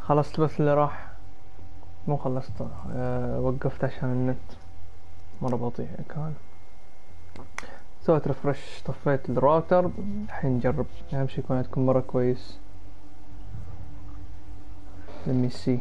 خلصت بس اللي راح، مو خلصت، وقفت عشان النت مرة بطيء كان. سويت ريفرش، طفيت الراوتر، الحين نجرب. اهم شي يكون عندكم مرة كويس. let me see.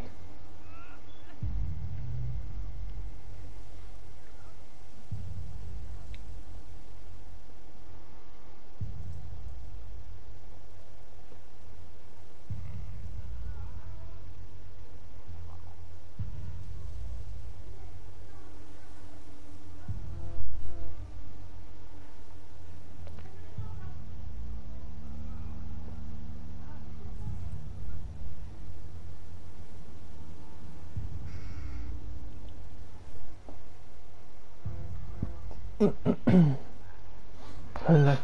هلا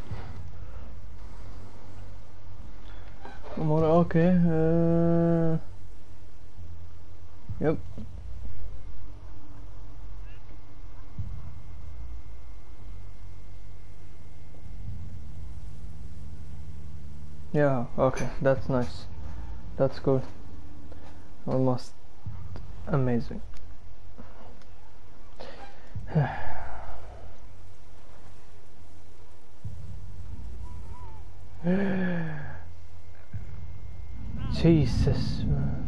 امور اوكي. يب yeah, okay, that's nice, that's cool, almost amazing. Jesus man.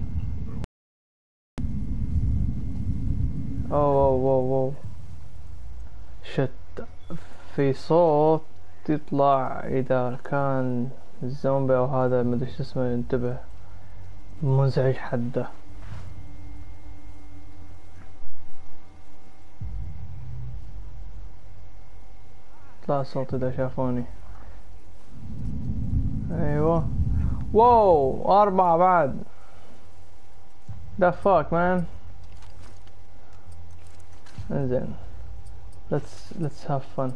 اوه شت. في صوت يطلع اذا كان الزومبي او هذا مدري شو اسمه، ينتبه، مزعج حده. طلع صوت اذا شافوني. ايوه واو 4 بعد. the fuck man. انزين let's have fun.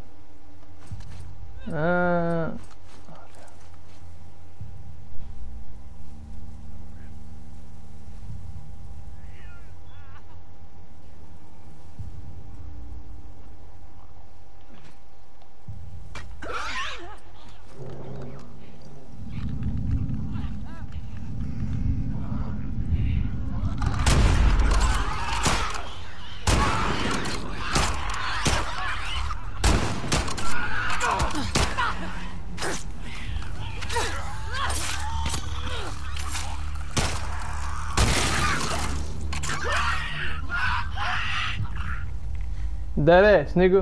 ده ليه سنيجو؟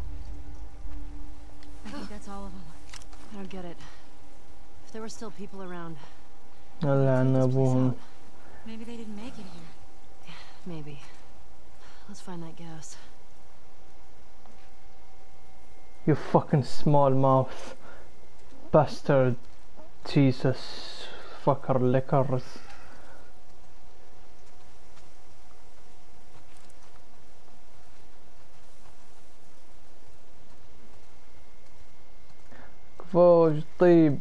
I think that's all of them. I don't get it. If there were still people around. هلا عن ابوهم. Maybe they didn't make it here. Maybe. Let's find that gas. You fucking small mouth bastard. Jesus fucker lickers. فوج طيب.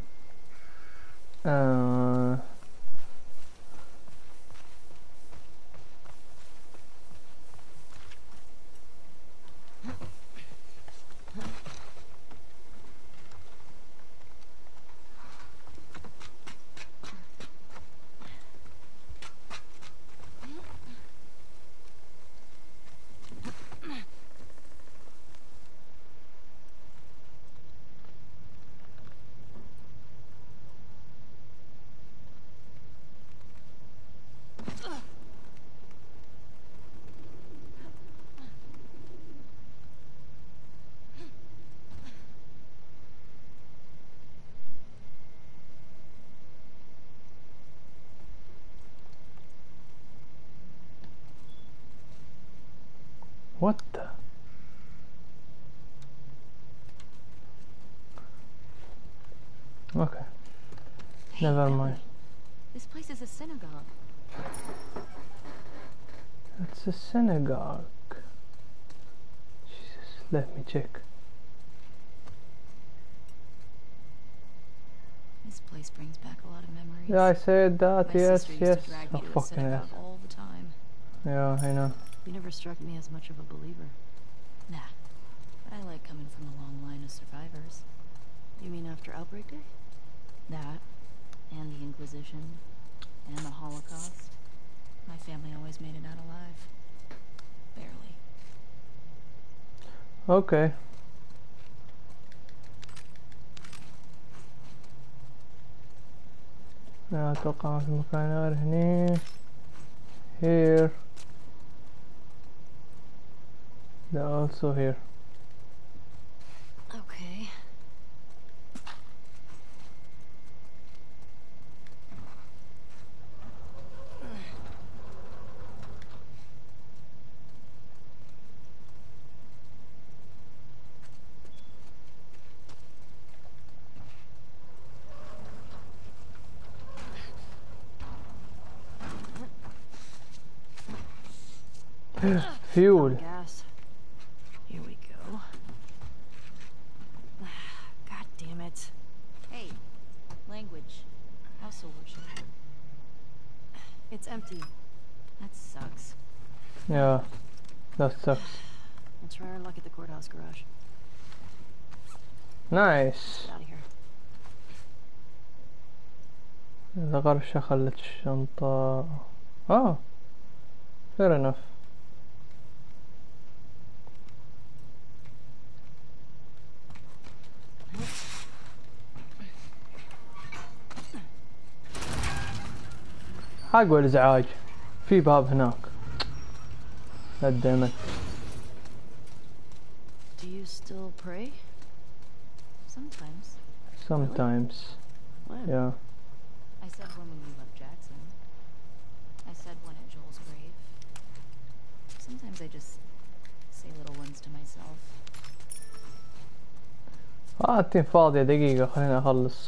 What the? Okay. Never mind. This place is a synagogue. It's a synagogue. Jesus, let me check. This place brings back a lot of memories. Yeah, I said that. My yes, sister used yes. to drag Oh, me to the fucking synagogue yes. all the time. Yeah, I know. You never struck me as much of a believer. Nah. But I like coming from a long line of survivors. You mean after Outbreak Day? That, and the Inquisition, and the Holocaust. My family always made it out alive. Barely. اوكي. لا اتوقع في مكان غير هني. here. they're also here. Okay. fuel. Gas. Here we go. God damn it. Hey, language. House of worship. It's empty. That sucks. yeah, that sucks. We'll try our luck at the courthouse garage. nice. Get out of here. إذا غرشة خلت الشنطة. fair enough. حق الازعاج. في باب هناك. God damn it. Do you still pray? Sometimes. sometimes. When? yeah. I said when we left Jackson. I said one at Joel's grave. Sometimes I just say little ones to myself. التين فاضية دقيقة خليني أخلص.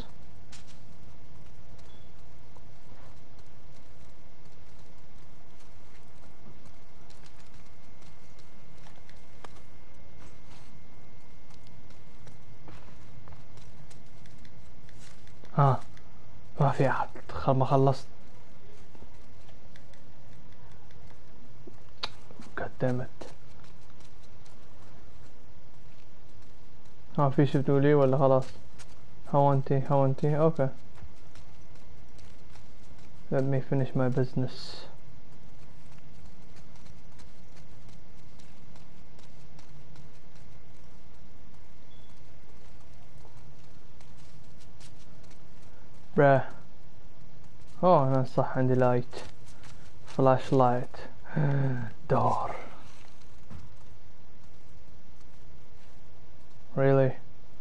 ما في أحد ما خلصت. God damn it. في شي بتقولي ولا خلاص؟ هونتي okay. Let me finish my business. bruh. أنا صح عندي لايت. فلاش لايت. دور. really.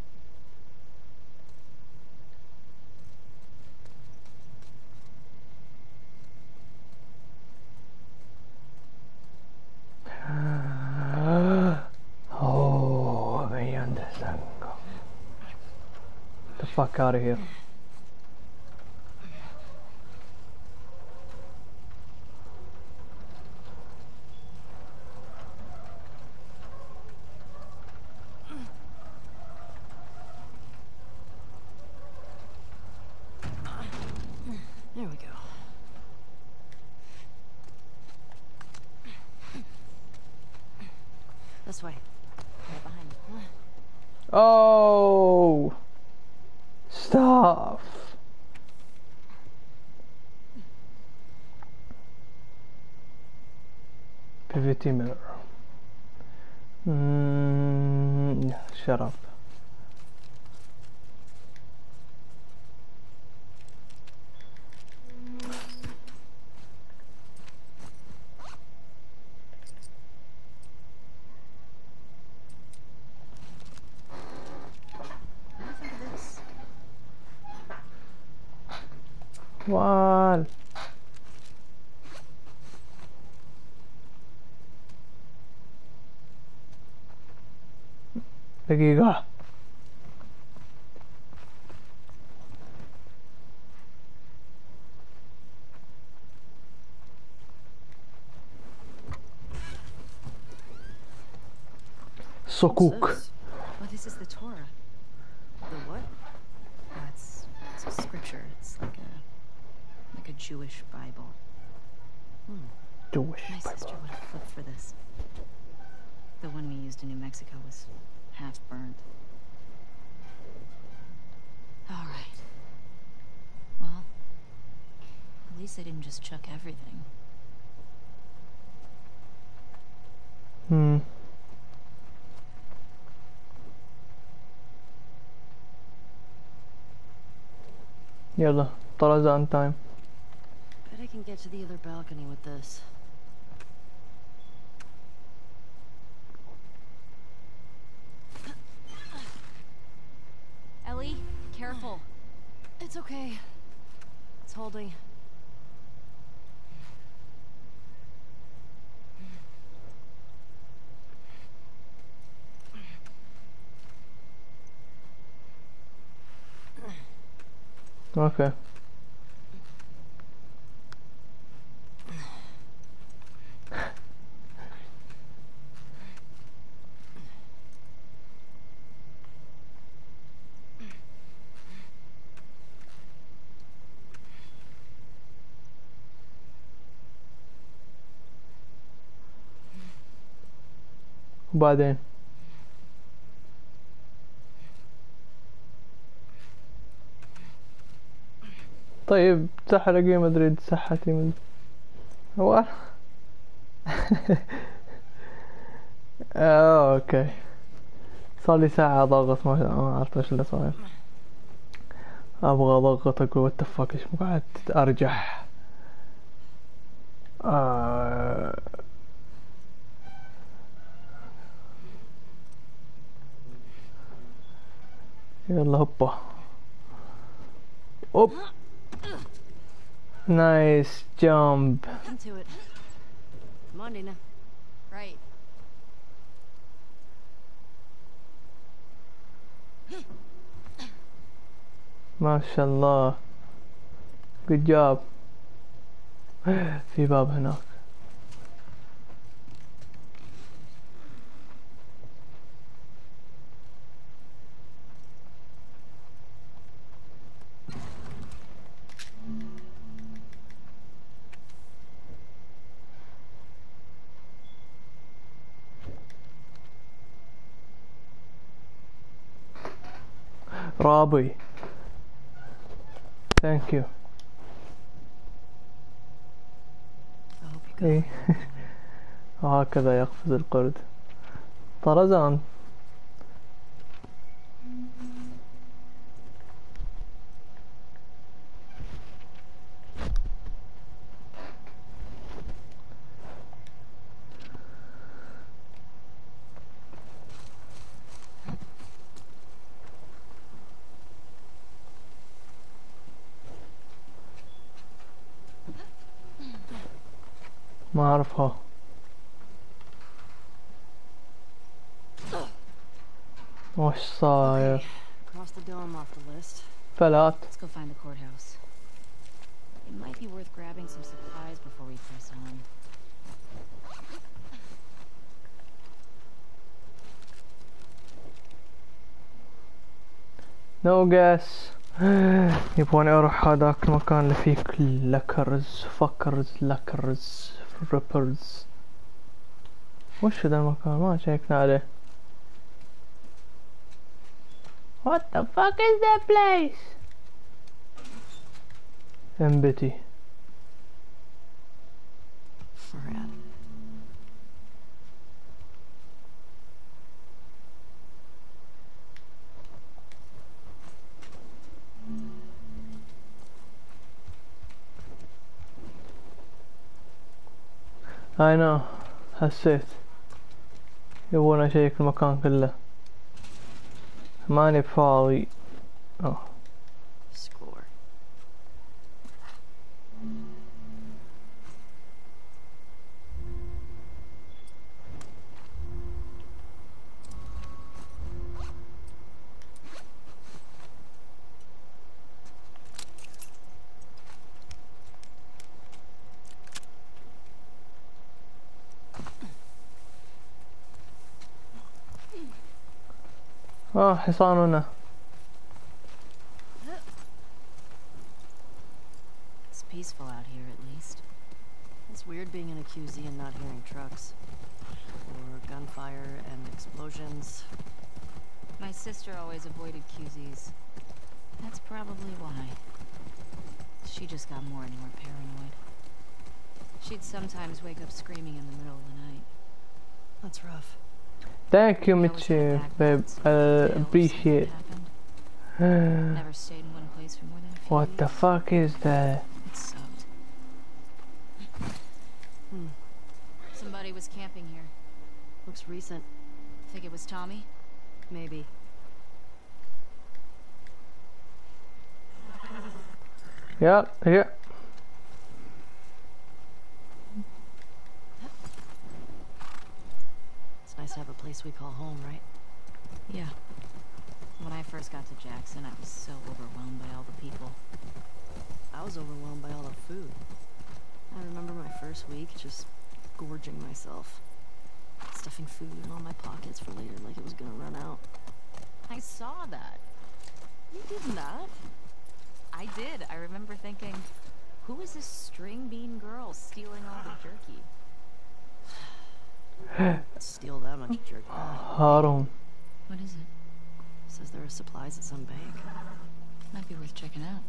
I understand. Get the fuck out of here. There we go. This way. Right behind you. Oh, stop. PVT mirror. Shut up. وال دقيقة. صكوك. Oh, this is the Torah. The what? It's a scripture. It's like a Jewish Bible. Jewish My sister Bible. would have flipped for this. The one we used in New Mexico was half burned. All right. Well, at least they didn't just chuck everything. Hmm. يلا طرزان تايم. Bet I can get to the other balcony with this. Ellie, careful. It's okay. It's holding. اوكي. وبعدين طيب تحرقي ما ادري تسحتي من هو اوكي. صار لي ساعة ضاغط ما عرفت ايش اللي صاير. ابغى اضغط اقول وات فاك ايش قاعد ارجح. يلا هوبا اوب. نايس جامب. Into it. Come on, Dina. Right. ما شاء الله. good job. في باب هناك. رابي ثانك يو. I hope you ايه هكذا يقفز القرد. طرزان. ما اعرفها. وش صاير؟ Cross the dome off the list. فلات. Let's go find the courthouse. It might be worth grabbing some supplies before we press on. نو جاس. يبغوني اروح هذاك المكان اللي فيه لكرز فكرز لكرز ريبرز. وش ذا المكان ما شيكنا عليه. What the fuck is that place? empty. Rad. I know. حسيت يبون اشيك المكان كله. ماني فاضي. Score. حصاننا. It's peaceful out here, at least. It's weird being in a QZ and not hearing trucks. Or gunfire and explosions. My sister always avoided QZs. That's probably why. She just got more and more paranoid. She'd sometimes wake up screaming in the middle of the night. That's rough. Thank you, I always had a Mitch, bad babe. gut, so I details when it Appreciate. happened. Never stayed in one place for more than a few What the weeks. fuck is that? It sucked. Hmm. Somebody was camping here. Looks recent. Think it was Tommy? Maybe. Yep, yeah. It's nice to have a place we call home, right? Yeah. When I first got to Jackson, I was so overwhelmed by all the people. I was overwhelmed by all the food. I remember my first week just gorging myself. Stuffing food in all my pockets for later like it was gonna run out. I saw that. You did not? I did. I remember thinking, who is this string bean girl stealing all the jerky? Steal that much jerky. Harun. What is it? Says there are supplies at some bank. Might be worth checking out.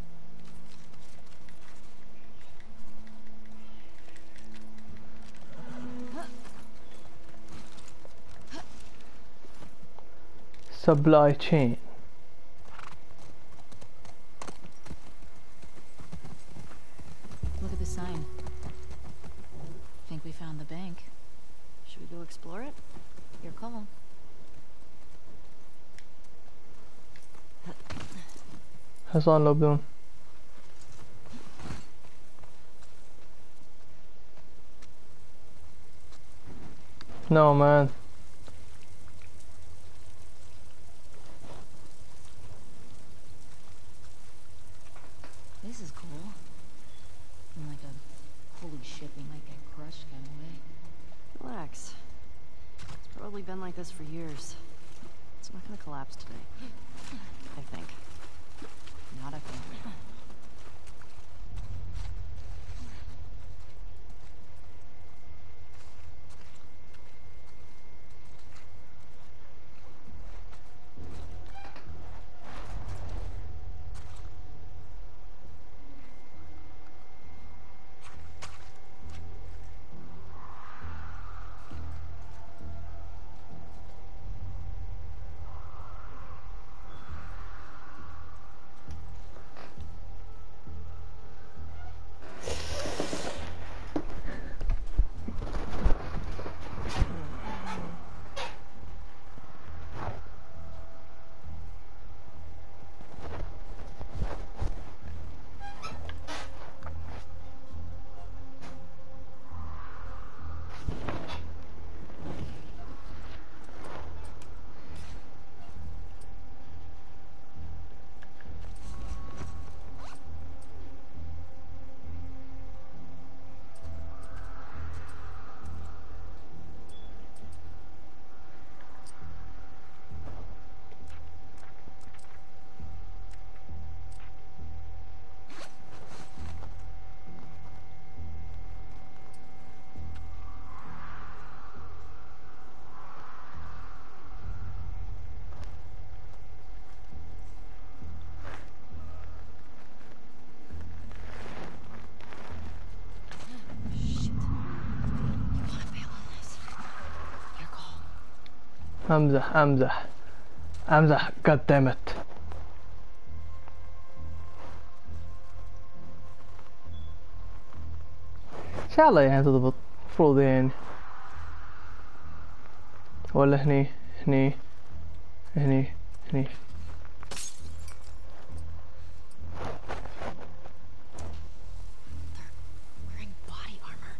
Supply chain. Look at the sign. Think we found the bank. Should we go explore it? Your call. حصان لو بدون. No, man. This is cool. In like a holy shit, we might get crushed kind of way. Relax. It's probably been like this for years. It's not gonna collapse today. I think. Not a thing. امزح God damn it. ان شاء الله يعني تضبط المفروض يعني. ولا هني Wearing body armor.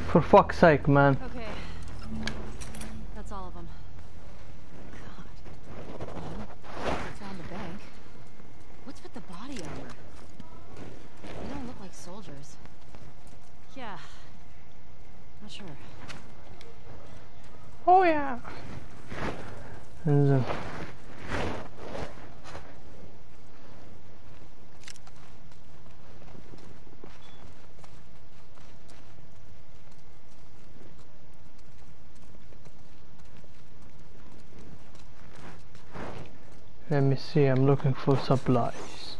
For fuck's sake, man. Okay. That's all of them. God. We found the bank. What's with the body armor? They don't look like soldiers. Yeah. Not sure. Oh yeah. انزين. Let me see, I'm looking for supplies.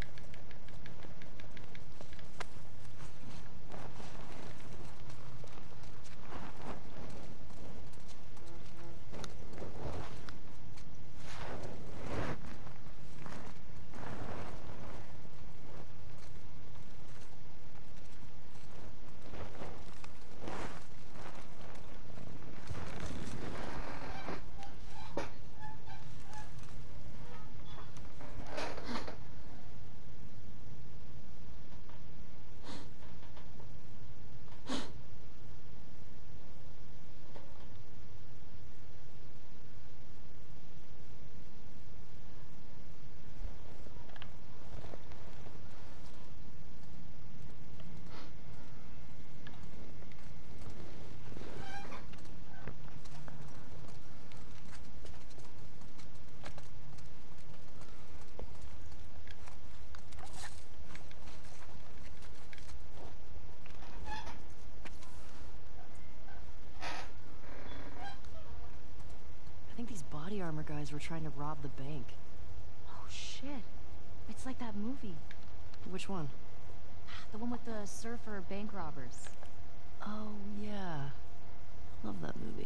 I think these body armor guys were trying to rob the bank. Oh shit. It's like that movie. Which one? The one with the surfer bank robbers. Oh, yeah. Love that movie.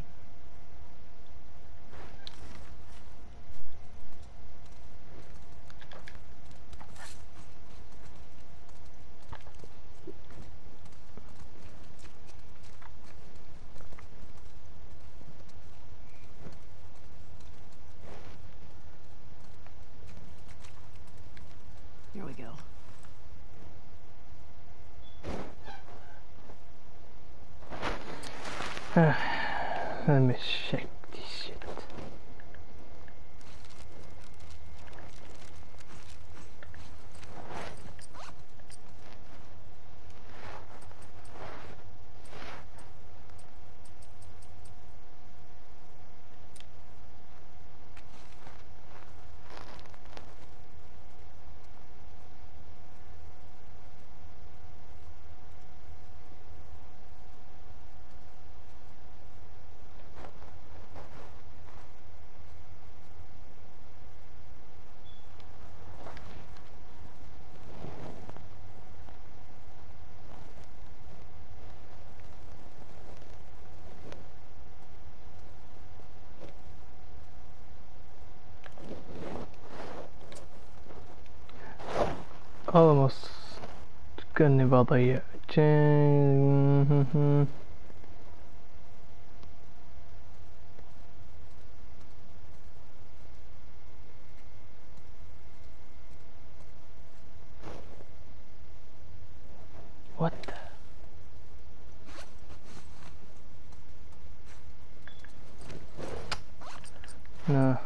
Here we go. Let me check this shit. Almost كأني بضيع What the? No.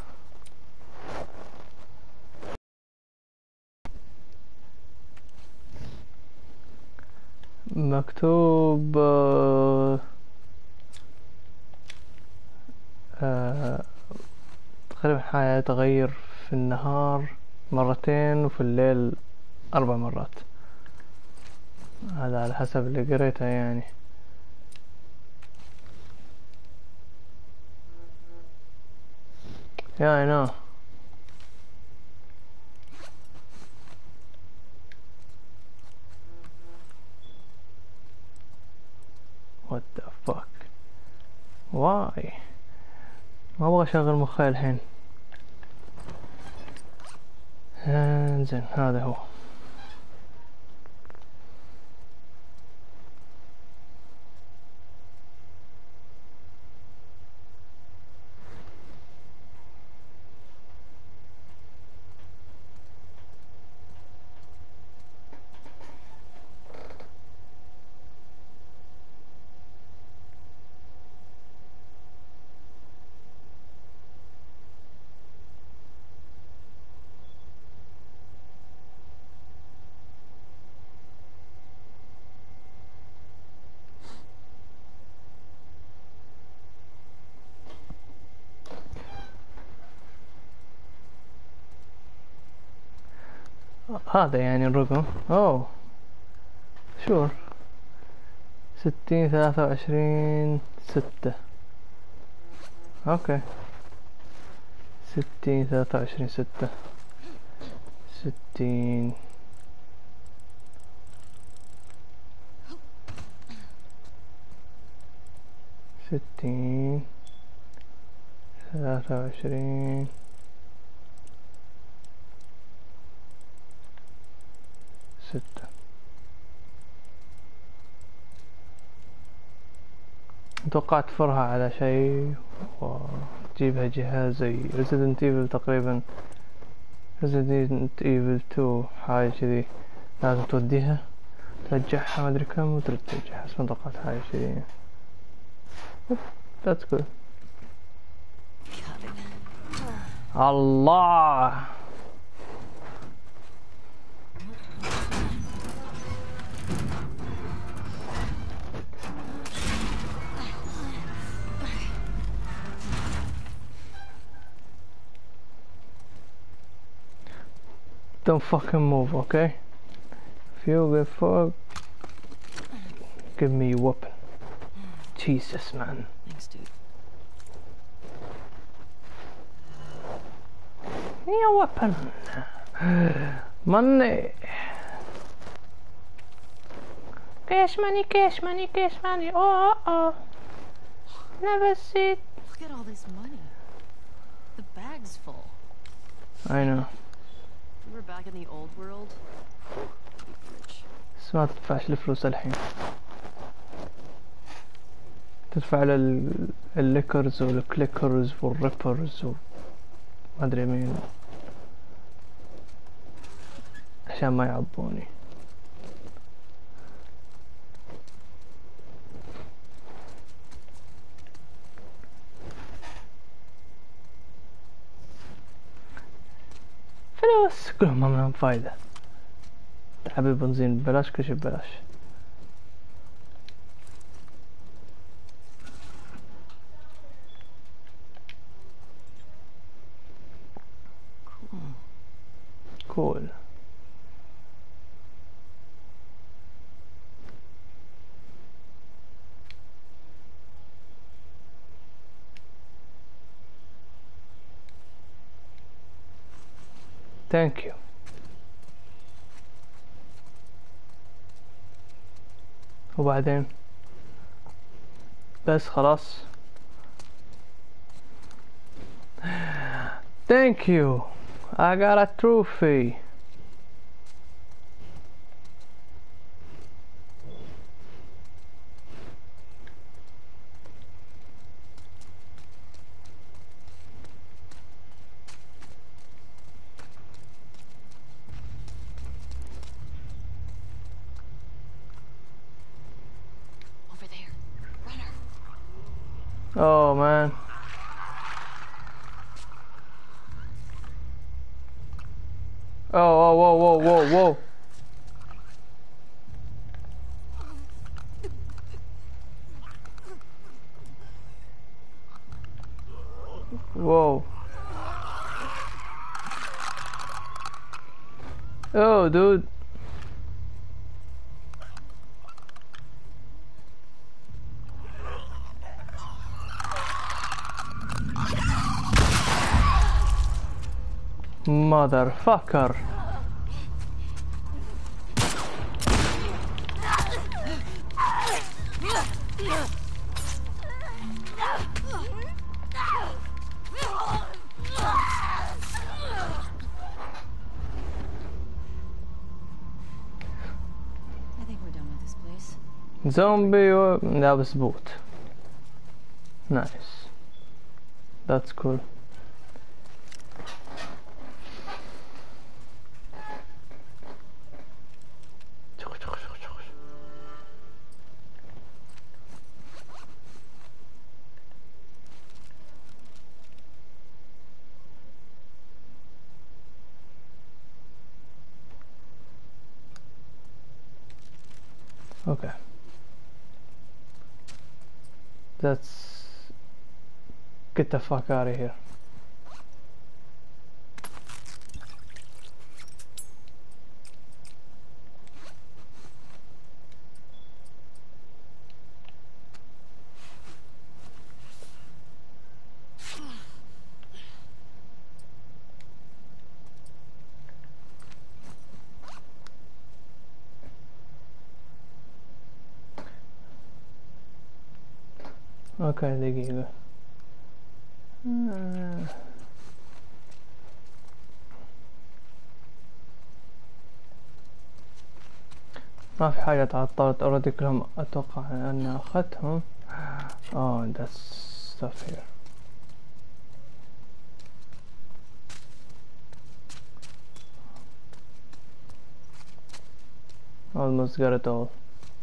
مكتوب تقريبا حاجة تغير في النهار مرتين وفي الليل 4 مرات. هذا على حسب اللي قريته يعني. Yeah, I know. What the fuck? Why? ما ابغى اشغل مخي الحين. انزين هذا هو. هذا يعني الرقم. اوه شور. 60 23 6. اوكي 60 23 6. 60 60 23 6. توقعت تفرها على شيء وتجيبها جهاز زي Resident Evil تقريبا. Resident Evil 2 حاجة كذي، لازم توديها ترجعها ما ادري كم وترد ترجعها، بس ما توقعت حاجة كذي. That's good. الله don't fucking move, okay? If you give fuck, give me a weapon. Jesus, man. Thanks, dude. Yeah, weapon. Money. Cash money, cash money, cash money. Oh, oh. Never see it. Look at all this money. The bag's full. I know. If we were back in the old world, we'd be rich. بس ما تدفعش الفلوس الحين. تدفع للليكرز والكليكرز والريبرز وما ادري مين عشان ما يعضوني. فلوس كلهم ما منهم فايدة. تعبي بنزين ببلاش، كل شي ببلاش. Cool. Thank you. وبعدين بس خلاص. Thank you. I got a trophy. Over there. Runner. Oh man. Oh, whoa, whoa, whoa, whoa. Whoa. Oh, dude. Motherfucker. I think we're done with this place. Zombie or that was boot. Nice. That's cool. Okay. Let's get the fuck out of here. اوكي دقيقة. ما في حاجة تعطلت اوريدي، كلهم اتوقع اني اخذتهم. that's stuff here. Almost got it all.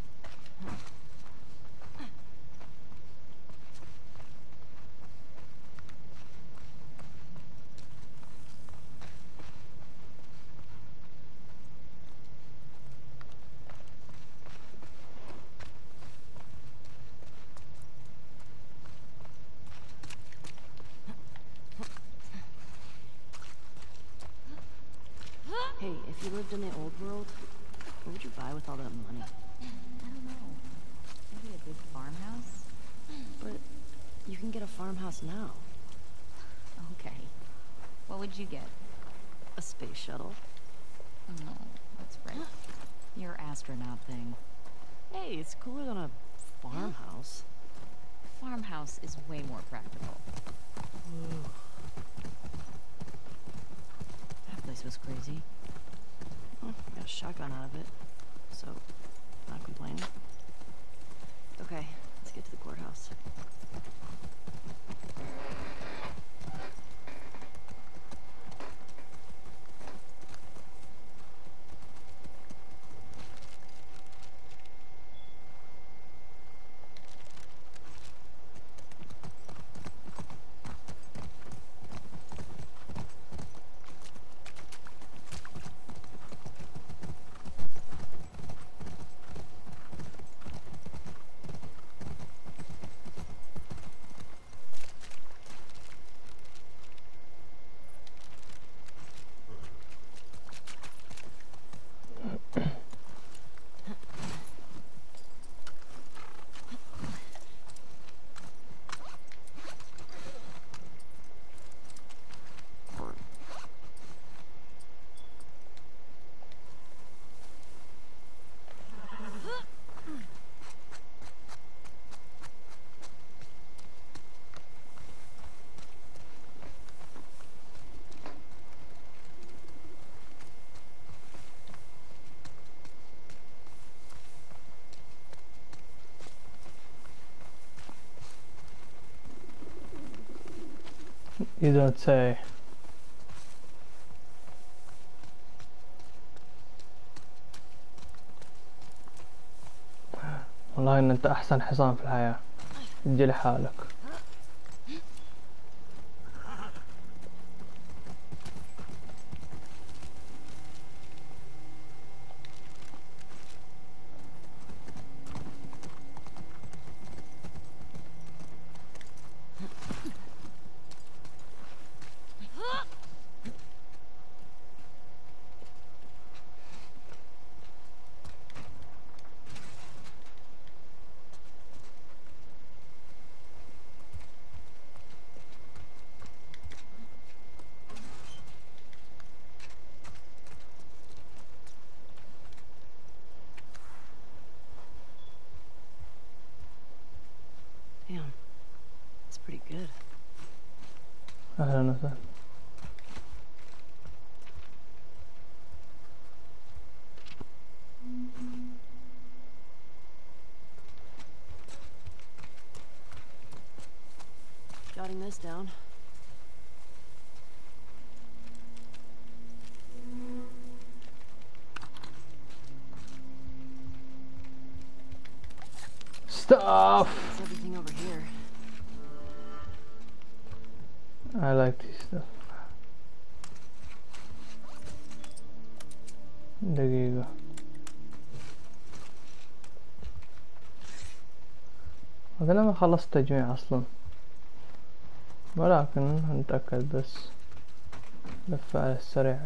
Hey, if you lived in the old world, what would you buy with all that money? I don't know. Maybe a big farmhouse? But you can get a farmhouse now. Okay. What would you get? A space shuttle. Oh, that's right. Your astronaut thing. Hey, it's cooler than a farmhouse. Farmhouse is way more practical. That place was crazy. Well, I got a shotgun out of it, so not complaining. Okay, let's get to the courthouse. You don't say. والله ان انت احسن حصان في الحياة، تجي لحالك. Damn, that's pretty good. اهلا وسهلا. Jotting this down. Stuff! That's everything over here. I like this stuff. دقيقة. هذا لما خلصت تجميع اصلا، ولكن نتأكد بس. لفة على السريع.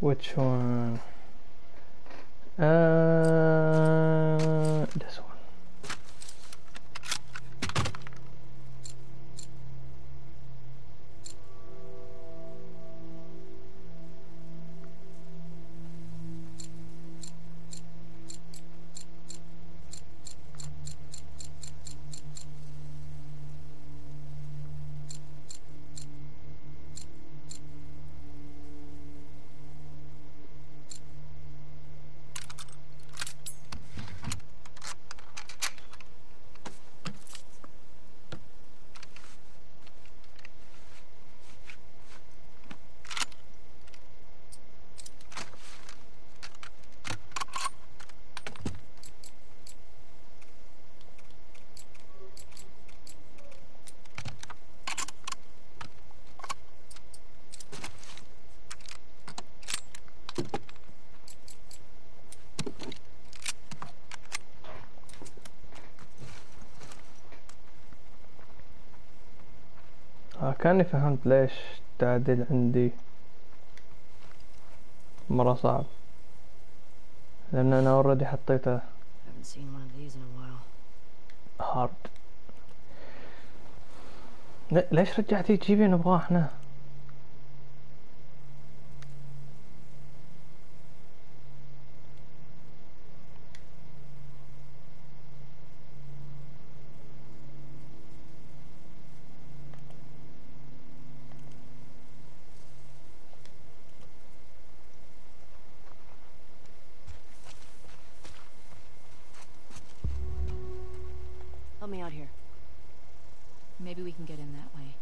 which one? This one. كأني فهمت ليش التعديل عندي مرة صعب، لأن أنا اوريدي حطيته Haven't seen one of these in a while. هارد. ليش رجعتي تجيبي نبغاه احنا؟ Help me out here. Maybe we can get in that way.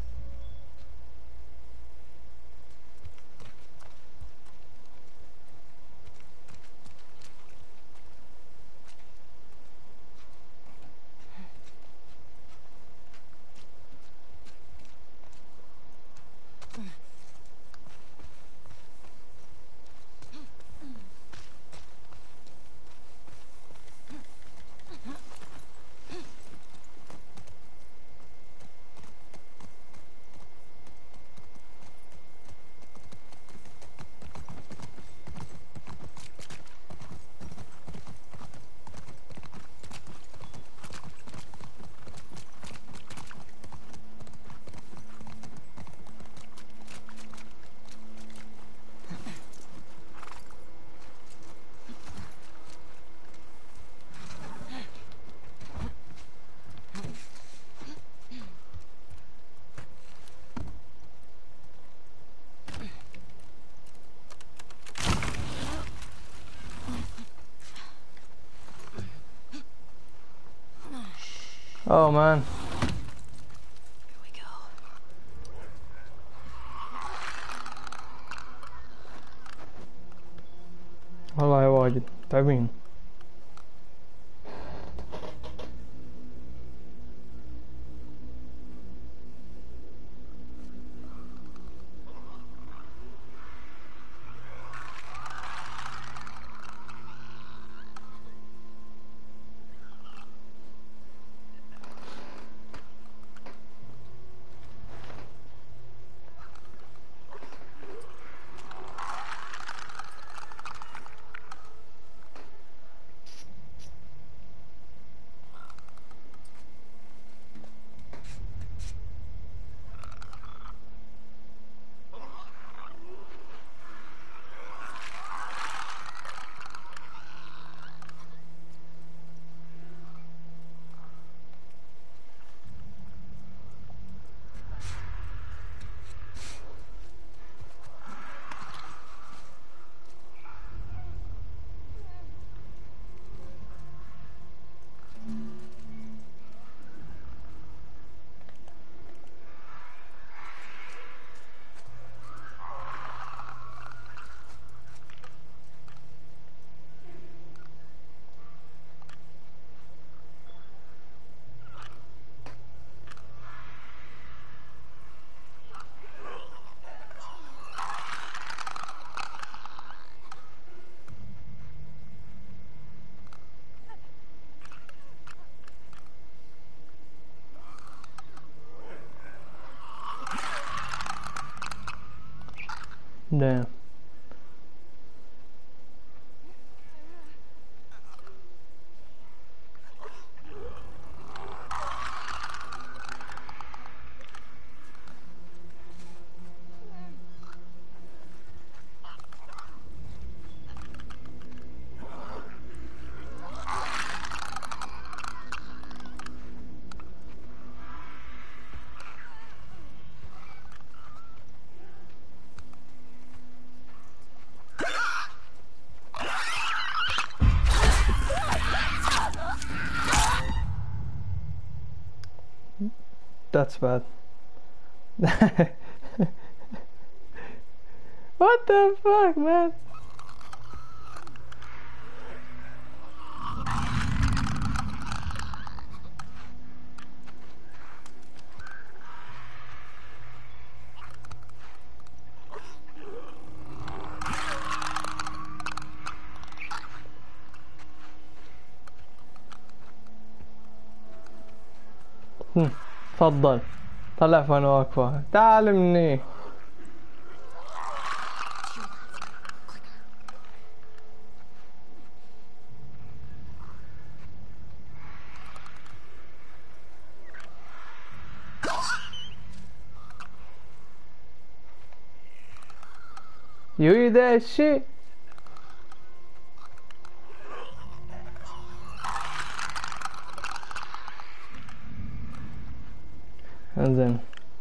Oh man. Here we go. والله يا واجد تعبين. Damn. that's bad. What the fuck, man? تفضل طلع فان واقفة. تعال مني. يريد الشيء. انزين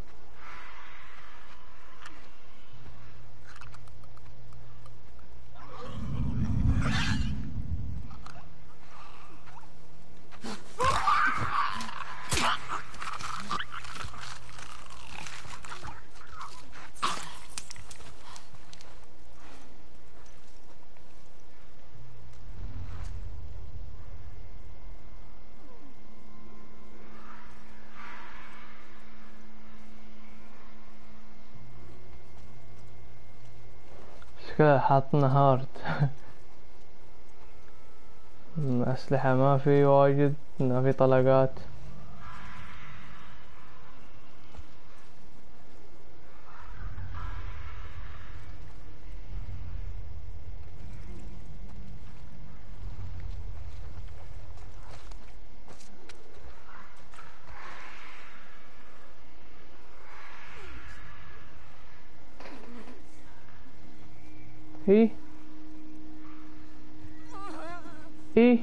شكلها حاطنا هارد. أسلحة ما في واجد، ما في طلقات. هي هي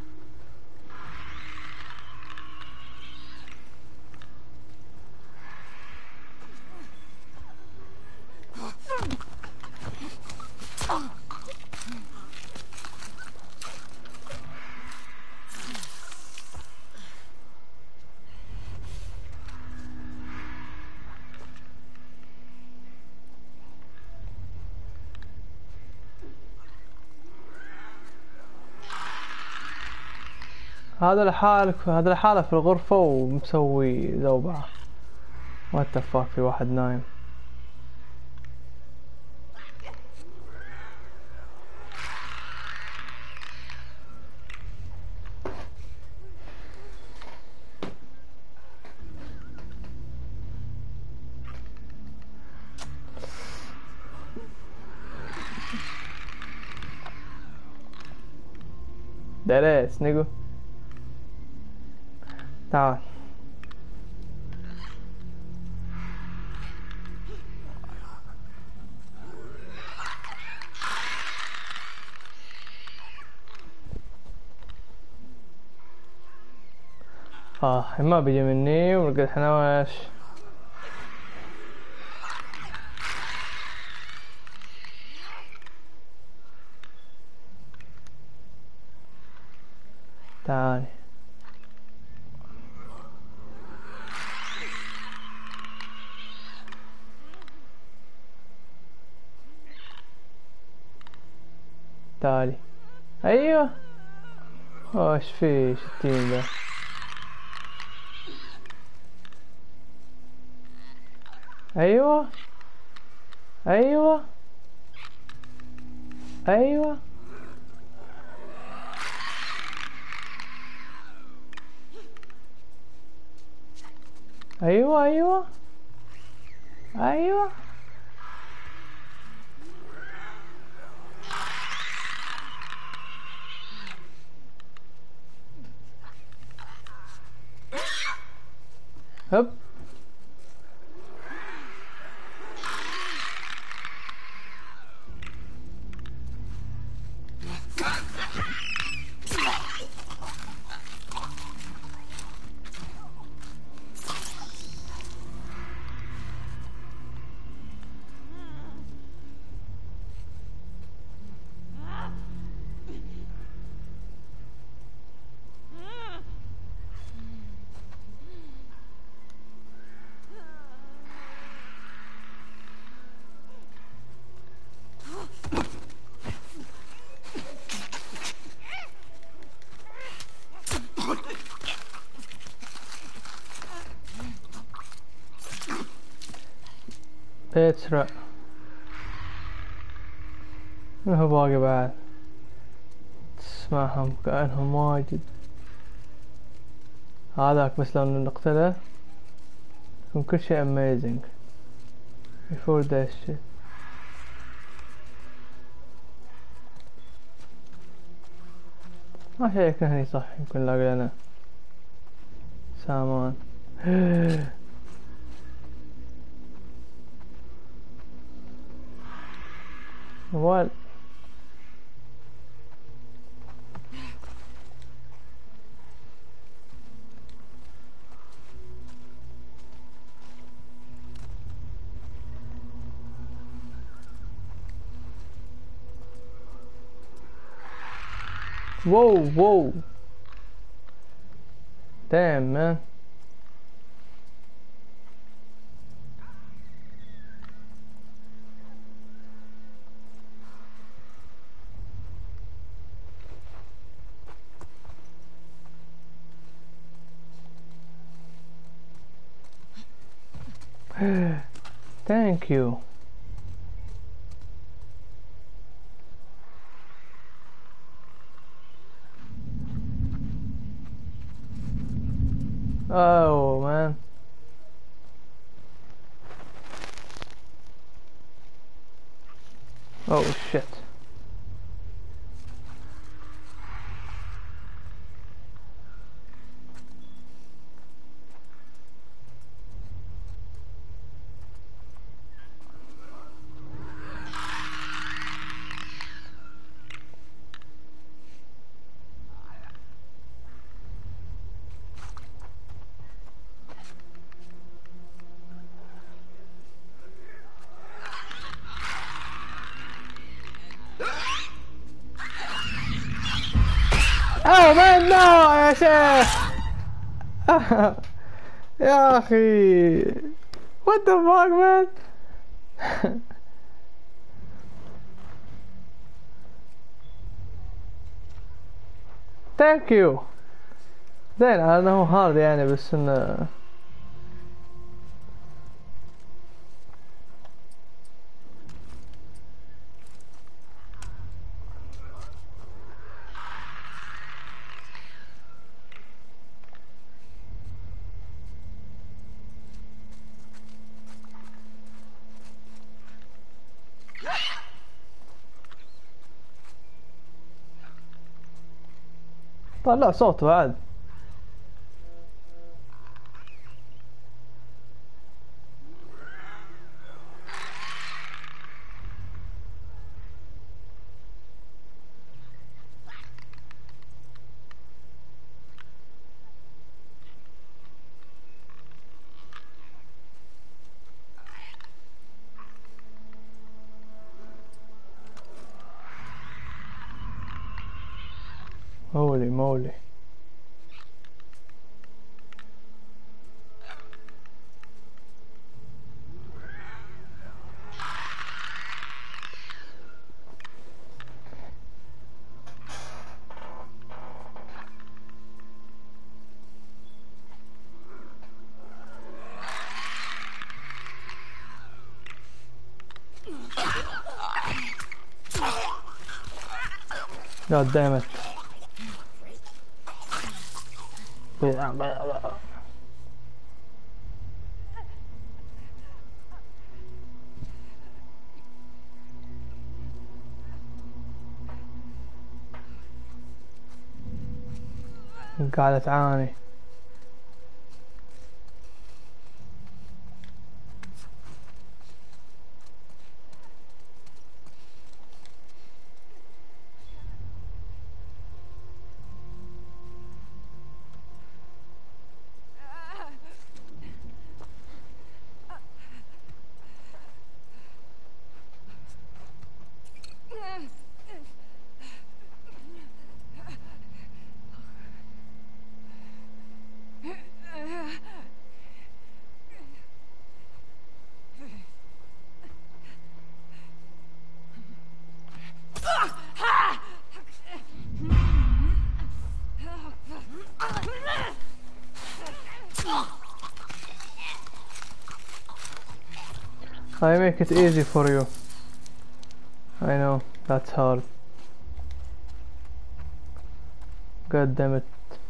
هذا لحاله في الغرفة ومسوي زوبعة. وات ذا فاك، في واحد نايم. درس نيجو. تعال. ما بيجي مني ولقيت حناوش. تعالي. تعالي. ايوه. ايش في التيم ده؟ ايوه ايوه ايوه ايوه ايوه ايوه. هب. يسرع. ما هو باقي بعد، تسمعهم كأنهم واجد. هذاك بس لو نقتله يكون كل شيء amazing before that shit. ما شيء يكون هني صح، يمكن نلاقي لنا سامان. موبايل. Whoa. Damn, man. Thank you. Oh, man. Oh, shit. Oh man, no يا شيخ. يا أخي. What the fuck, man? Thank you. زين أنا هو هارد يعني، بس إنه طلع صوته بعد. Holy moly. God damn it. قاعدة تعاني. I make it easy for you. I know, that's hard. God damn it.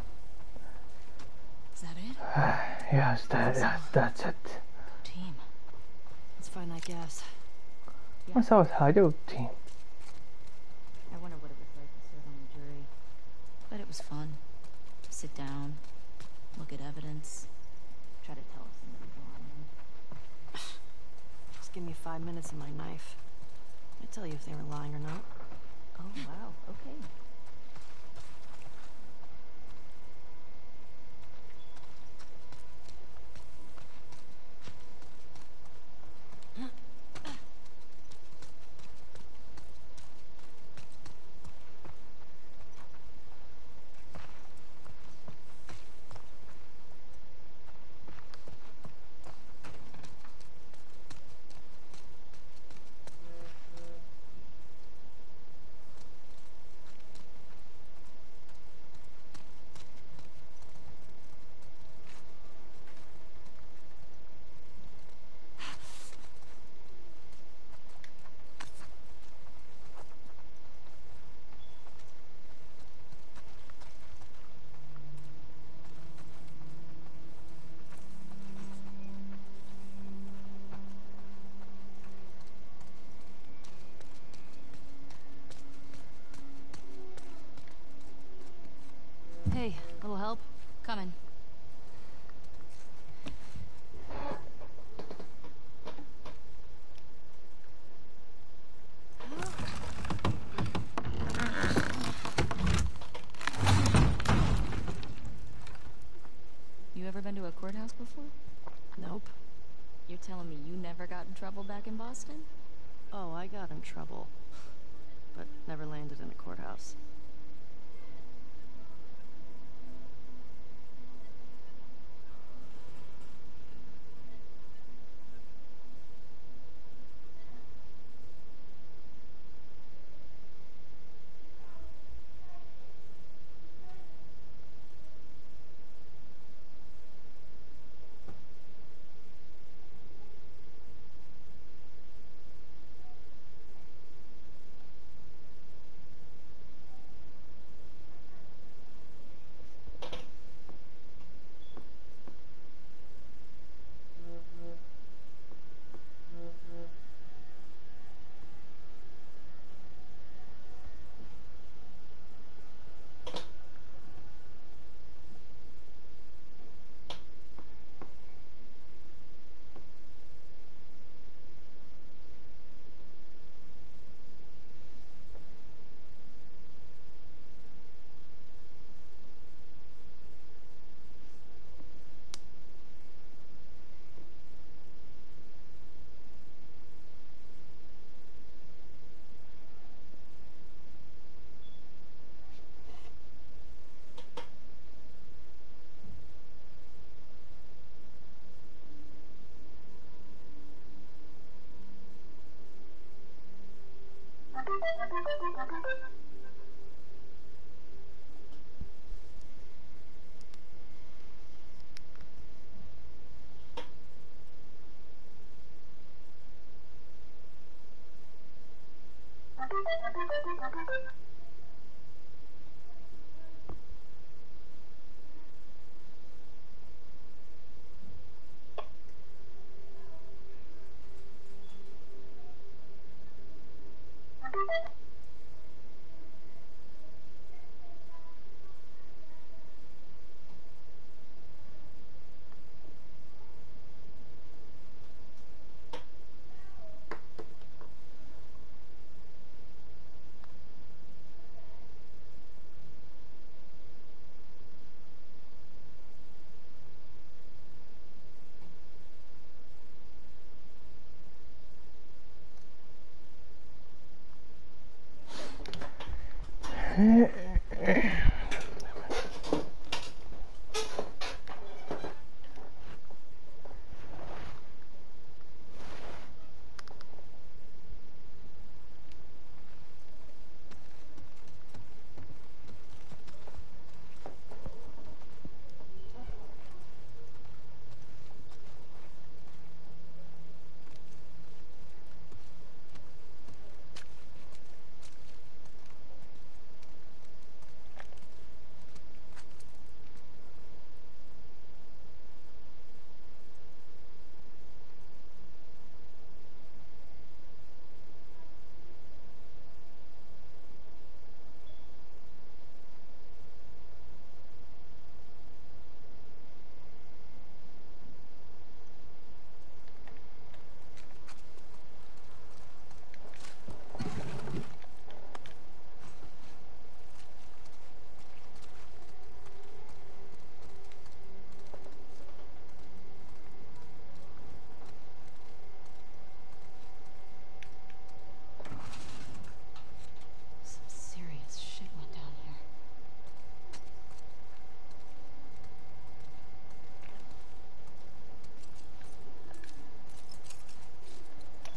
Is that it? Yes, that's it. Team. Let's find that gas. ما سوت حاجة والتيم. I wonder what it was like to serve on the jury. But it was fun. Sit down, look at evidence, try to tell if somebody's lying. Just give me 5 minutes and my knife. I'd tell you if they were lying or not. Oh, wow, okay. Hey, little help? Coming. You ever been to a courthouse before? Nope. You're telling me you never got in trouble back in Boston? Oh, I got in trouble. But never landed in a courthouse.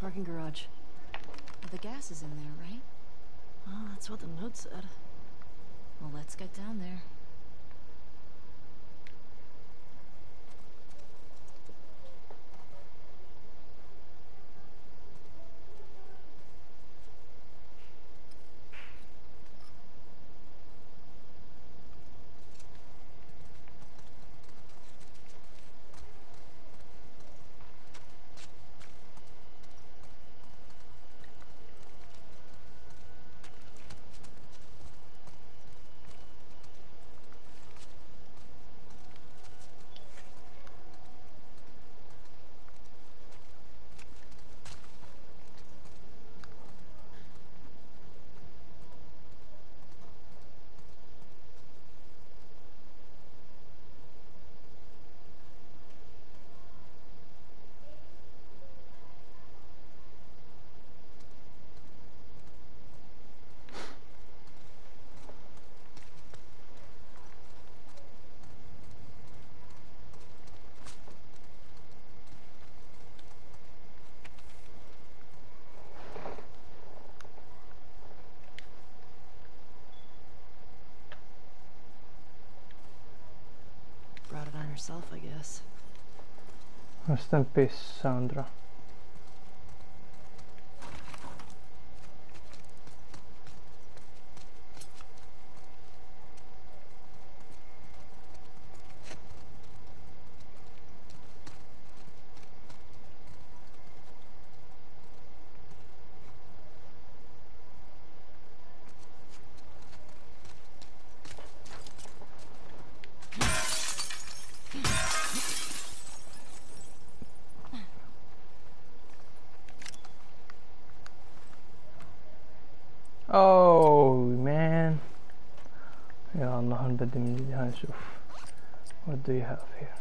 parking garage. Well, the gas is in there, right? Oh, that's what the note said. Well, let's get down there. Brought it on yourself, I guess. Rest in peace, Sandra. Oh man. يا الله نبدأ من جديد. هنشوف. What do you have here?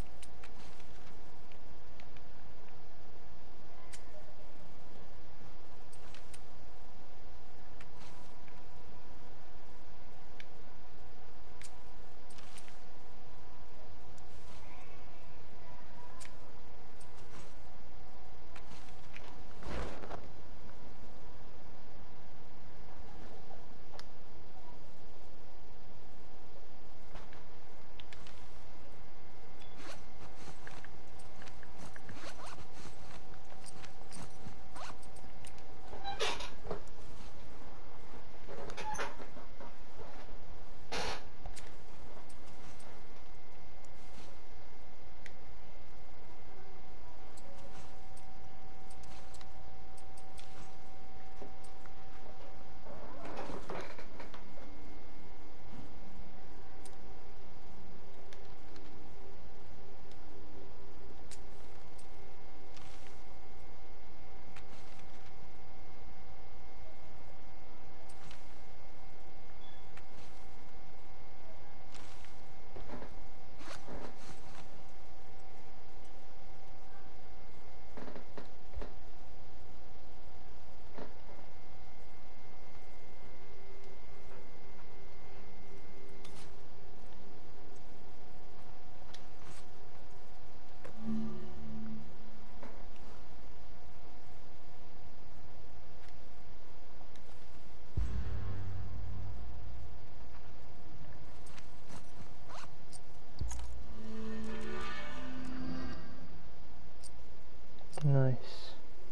Nice.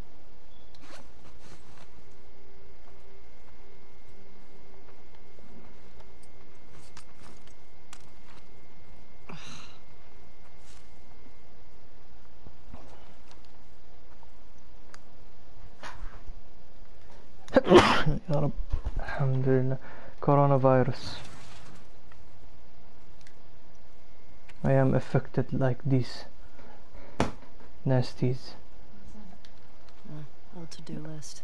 يا رب. الحمد لله. كورونا فيروس. I am affected like these nasties. Old to-do list.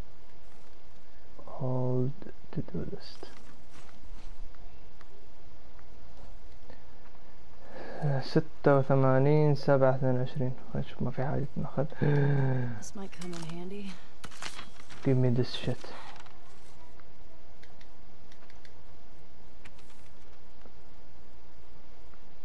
Old to-do list. 86 7 22. نشوف ما في حاجة ناخذ. This might come in handy. Give me this shit.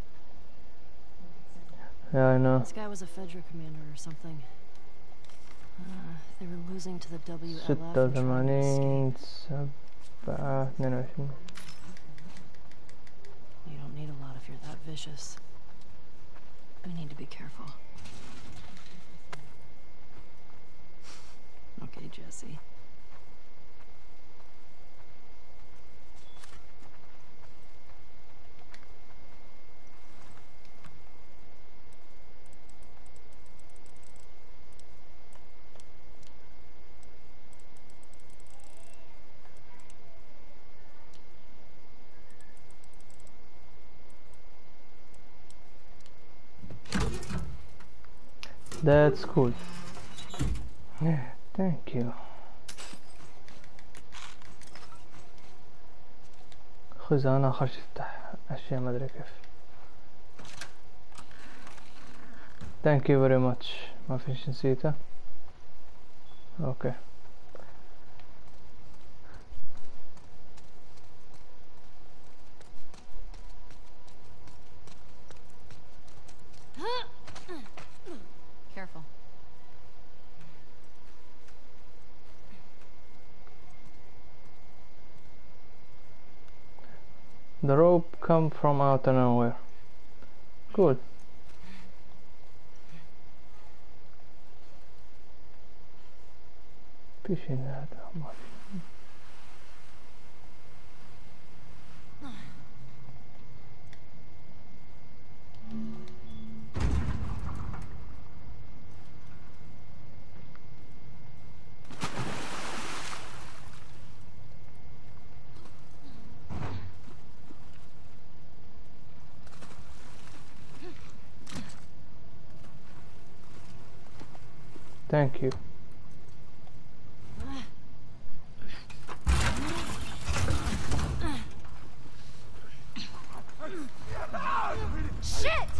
Yeah, I know. This guy was a Fedra commander or something. They were losing to the WLF. 86 7 22. You don't need a lot if you're that vicious. We need to be careful. Okay, Jesse. That's cool. Thank you. خزانة آخر شي افتح أشياء ما أدري كيف. Thank you very much. ما فيش نسيته. أوكي. Careful. The rope come from out of nowhere. Good. فيش هذا ما في. Thank you. Shit!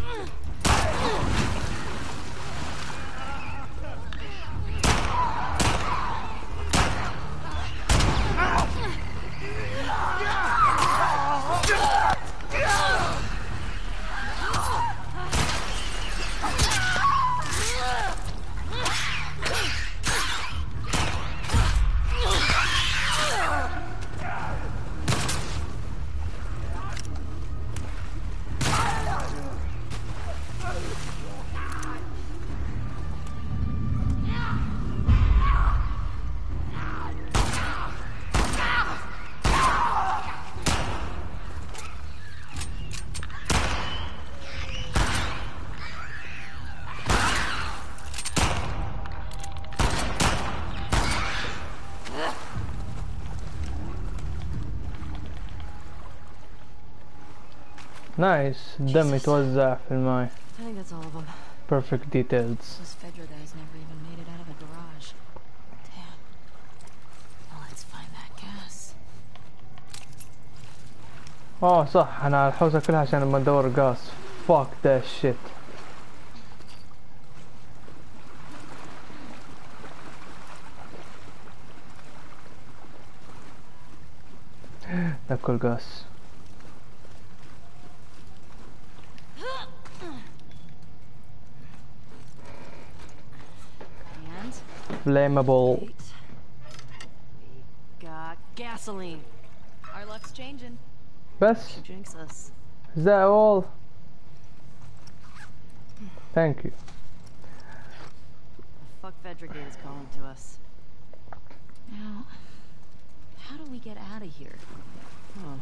Nice. الدم يتوزع في الماء. I think that's all of them. Perfect details. Those Fedra guys never even made it out of the garage. Damn. Well, let's find that gas. صح أنا على الحوسة كلها عشان لما ندور غاز. Fuck that shit. ناكل غاز. And Flammable. Wait. We got gasoline. our luck's changing. بس. Jinx us. Is that all? Thank you. Fuck Fedra is calling to us. Now, how do we get out of here? Oh.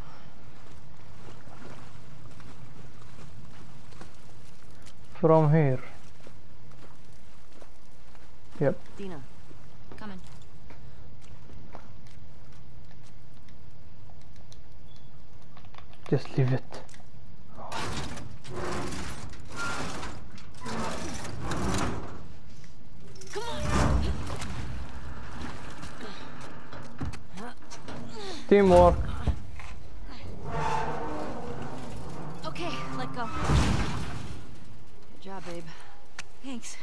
From here. Yep. Dina. Coming. Just leave it. Teamwork. Okay, let go. Good job, babe. Thanks.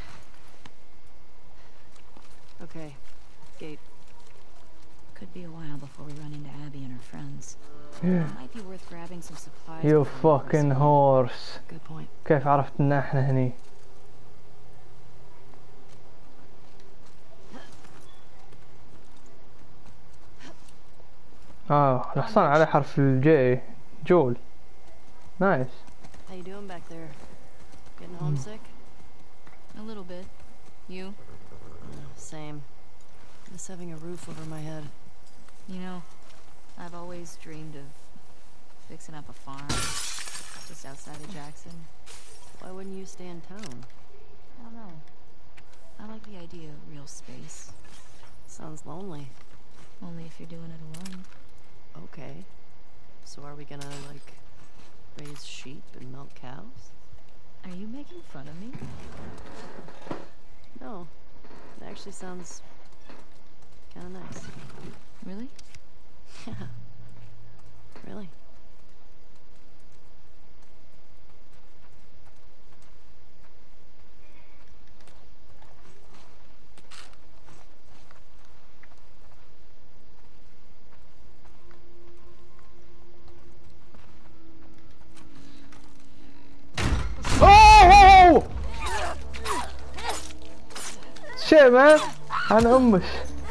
Okay. Gate. Could be a while before we run into Abby and her friends. Yeah. Might be worth grabbing some supplies. You before we go fucking this way. horse. Good point. كيف عرفت ان احنا هني؟ الحصان على حرف الجي. جول. نايس. How you doing back there? Getting homesick? A little bit. You? Same. Miss having a roof over my head. You know, I've always dreamed of fixing up a farm just outside of Jackson. Why wouldn't you stay in town? I don't know. I like the idea of real space. Sounds lonely. Only if you're doing it alone. Okay. So are we gonna, like, raise sheep and milk cows? Are you making fun of me? No. It actually sounds kinda nice. Really? Yeah. Really? Oh! Shit, man. أنا أمش.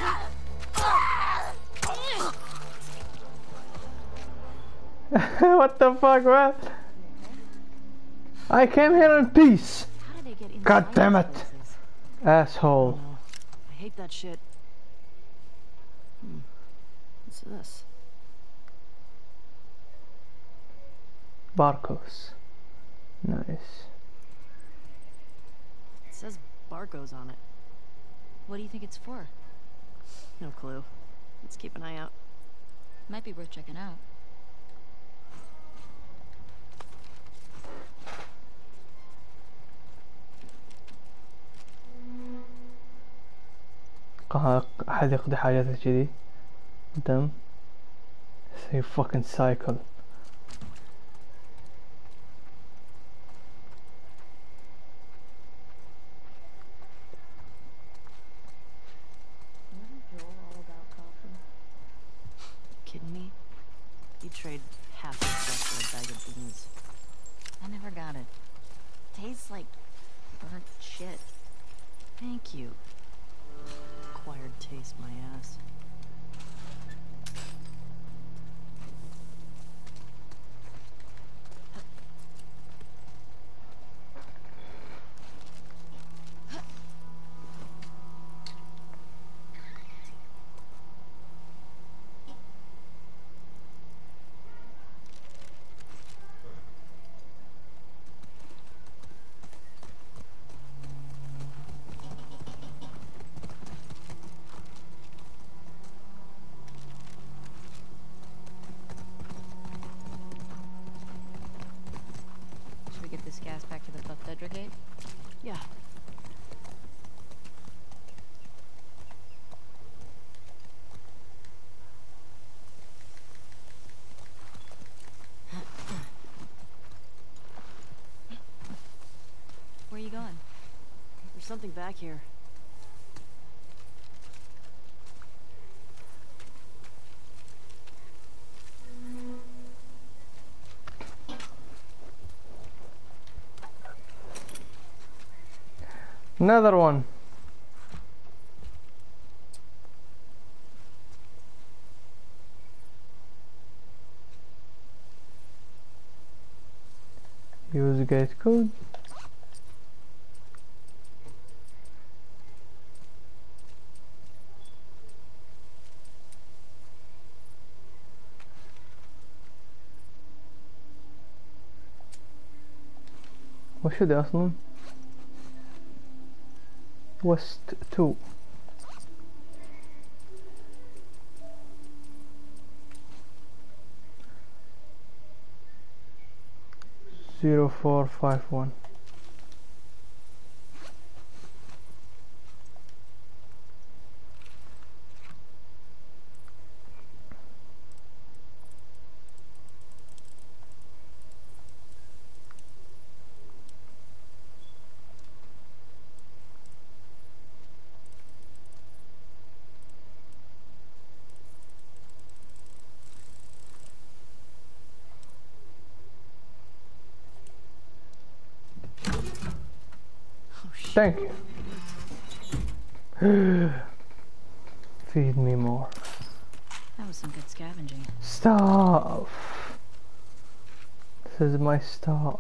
What the fuck, man? I came here in peace. How did they get in? God damn it. Places. Asshole. Oh, I hate that shit. What's this? Barcos. Nice. It says Barcos on it. What do you think it's for? No clue. Let's keep an eye out. Might be worth checking out. أحد يقضي حاجاته كذي دم. You fucking cycle. Wasn't Joel all about coffee? Kidding me? You'd trade half the stuff for a bag of beans. I never got it. Tastes like burnt shit. Thank you. Acquired taste, my ass. Should we get this gas back to the Buffedra gate? Yeah. Where are you going? There's something back here. Another one. Use gate code. وشو ده اصلا؟ West 2. Zero 451. Thank you. Feed me more. That was some good scavenging. Stuff. This is my stuff.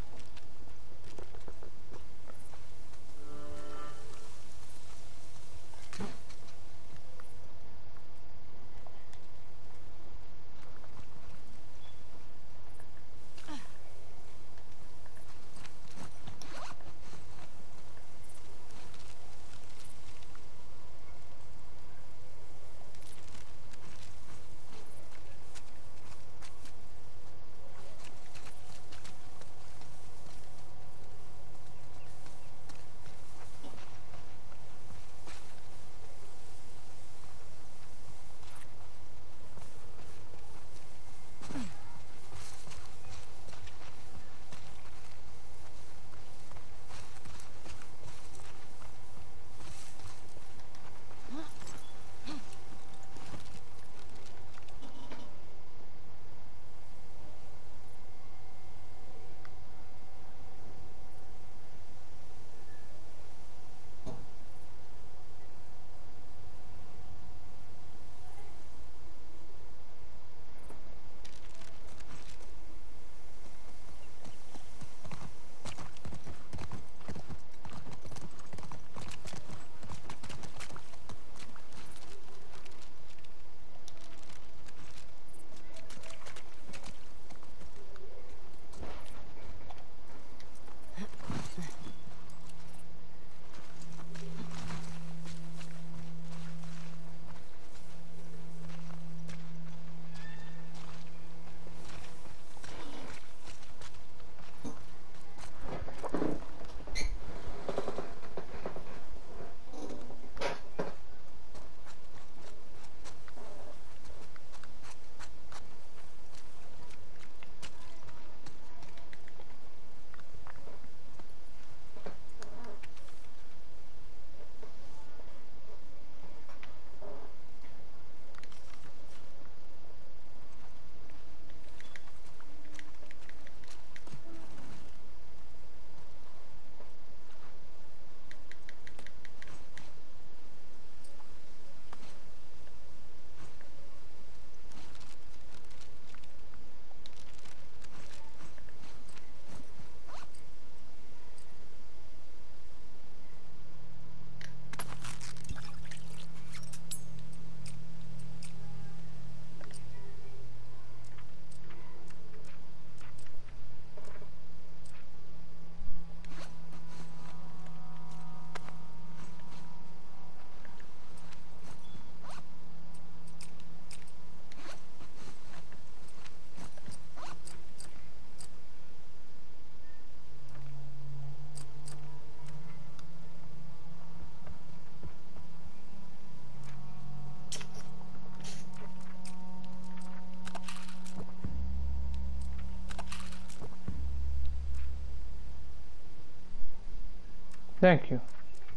Thank you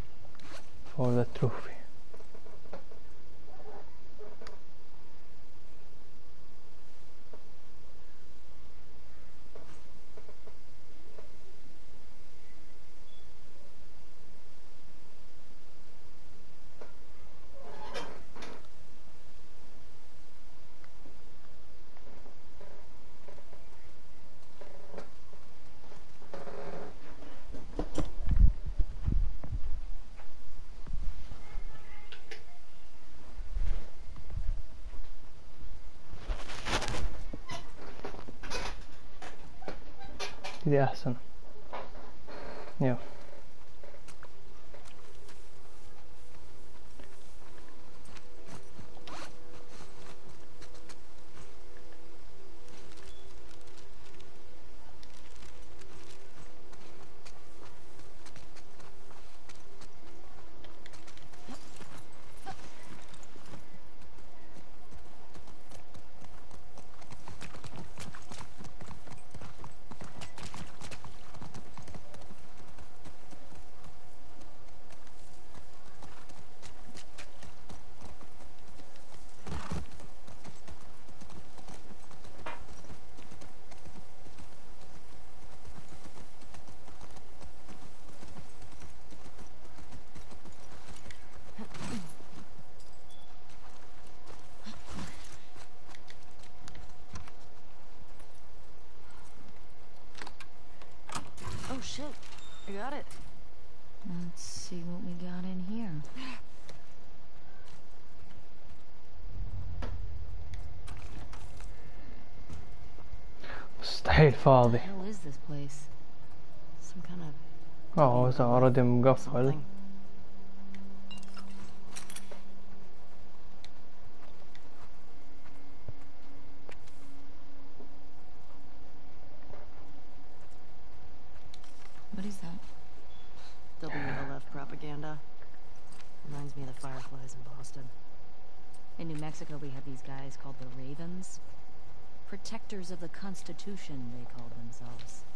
for the trophy. دي أحسن. يلا مستحيل What the فاضي. hell is this place? Some kind of اوه هو اوريدي مقفل. something. What is that? WLF propaganda. Reminds me of the Fireflies in Boston. In New Mexico, we have these guys called the Ravens. Protectors of the Constitution, they called themselves.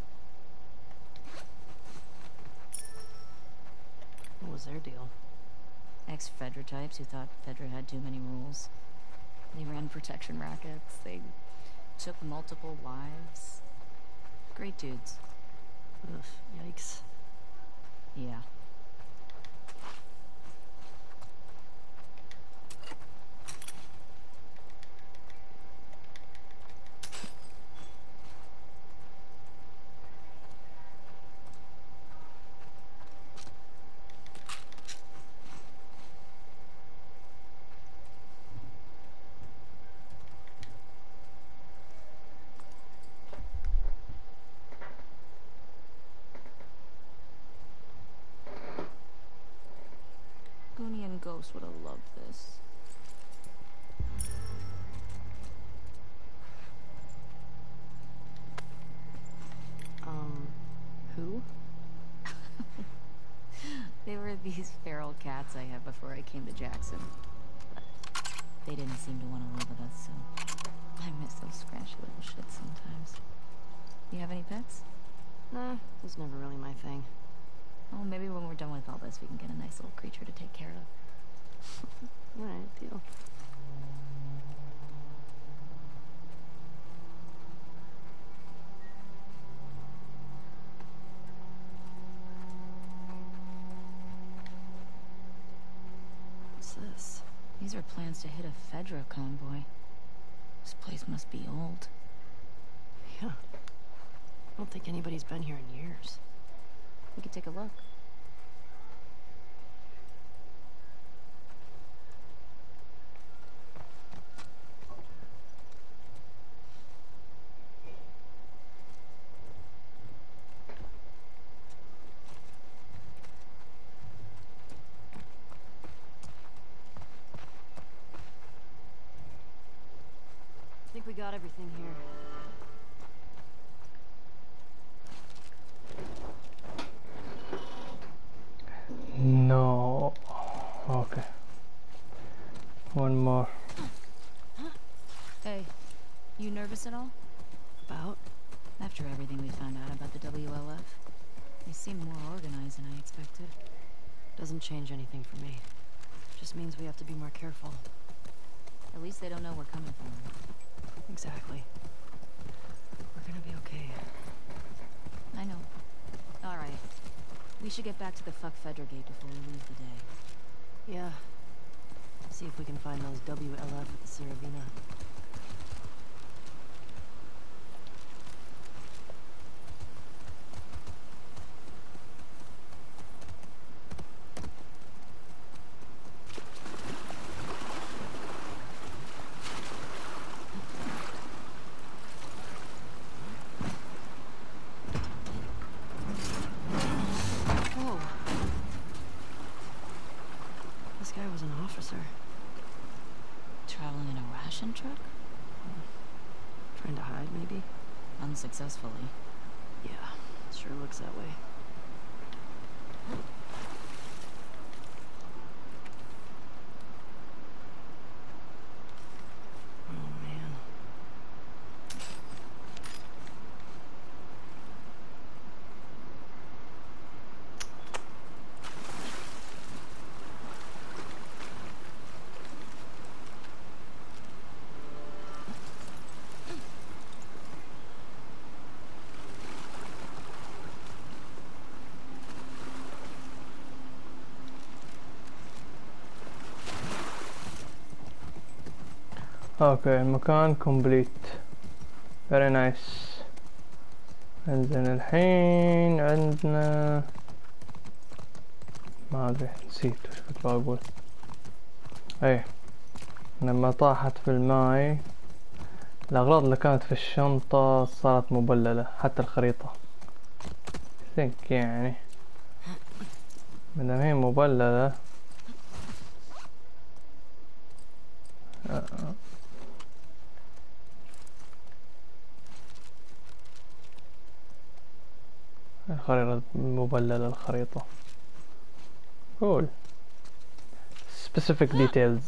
What was their deal? Ex-Fedra types who thought Fedra had too many rules. They ran protection rackets. They took multiple lives. Great dudes. Ugh, yikes. Yeah. Goonie and Ghost would have loved this. Who? They were these feral cats I had before I came to Jackson. But they didn't seem to want to live with us, so I miss those scratchy little shits sometimes. You have any pets? Nah, it was never really my thing. Oh, maybe when we're done with all this, we can get a nice little creature to take care of. Alright, deal. What's this? These are plans to hit a Fedra convoy. This place must be old. Yeah. I don't think anybody's been here in years. We could take a look. I think we got everything here. No. Okay. One more. Hey, you nervous at all? About? After everything we found out about the WLF, they seem more organized than I expected. Doesn't change anything for me. Just means we have to be more careful. At least they don't know we're coming for them. Exactly. We're gonna be okay. I know. Alright. We should get back to the fuck Fedra gate before we leave the day. Yeah. See if we can find those WLF at the Saravina. Whoa. This guy was an officer. Traveling in a ration truck? Trying to hide, maybe? Unsuccessfully. Yeah, sure looks that way. Oh, man. اوكي المكان كومبليت. very nice. عندنا الحين عندنا ما ادري نسيت وش كنت بقول. ايه لما طاحت في الماي الأغراض اللي كانت في الشنطة صارت مبللة، حتى الخريطة think يعني مادام هي مبللة. الخريطة مبللة الخريطة. cool specific details.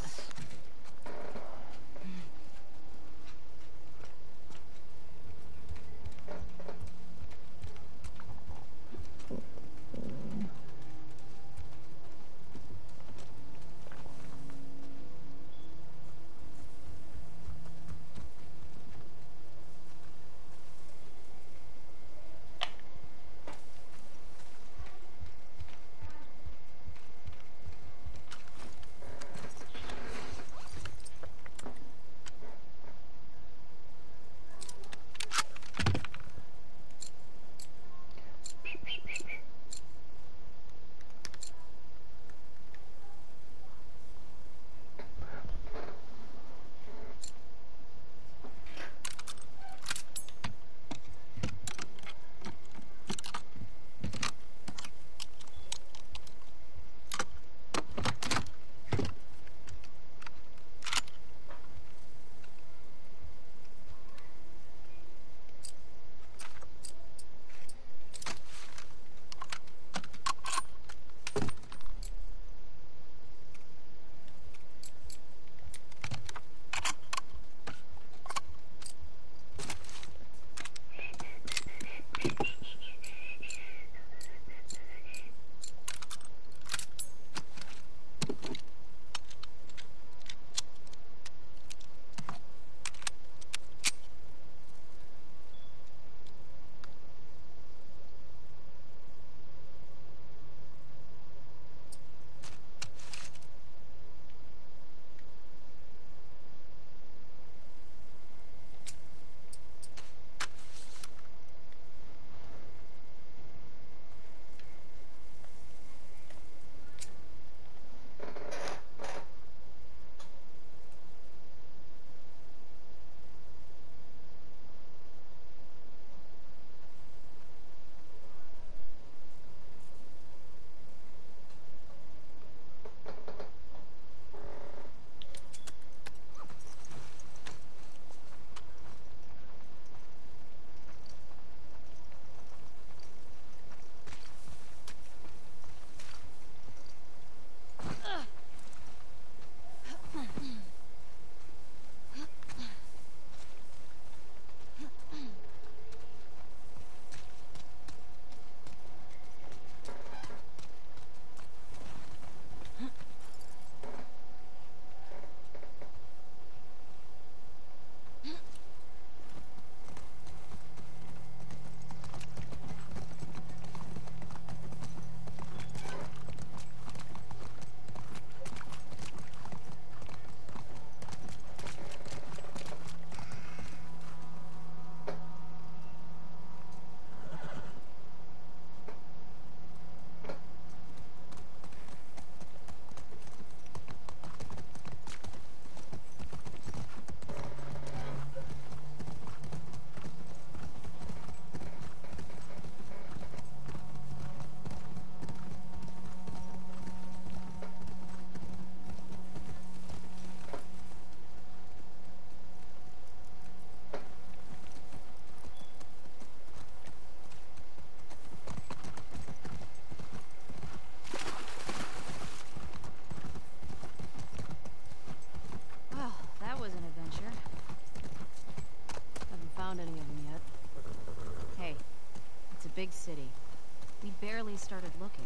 Big city. We barely started looking.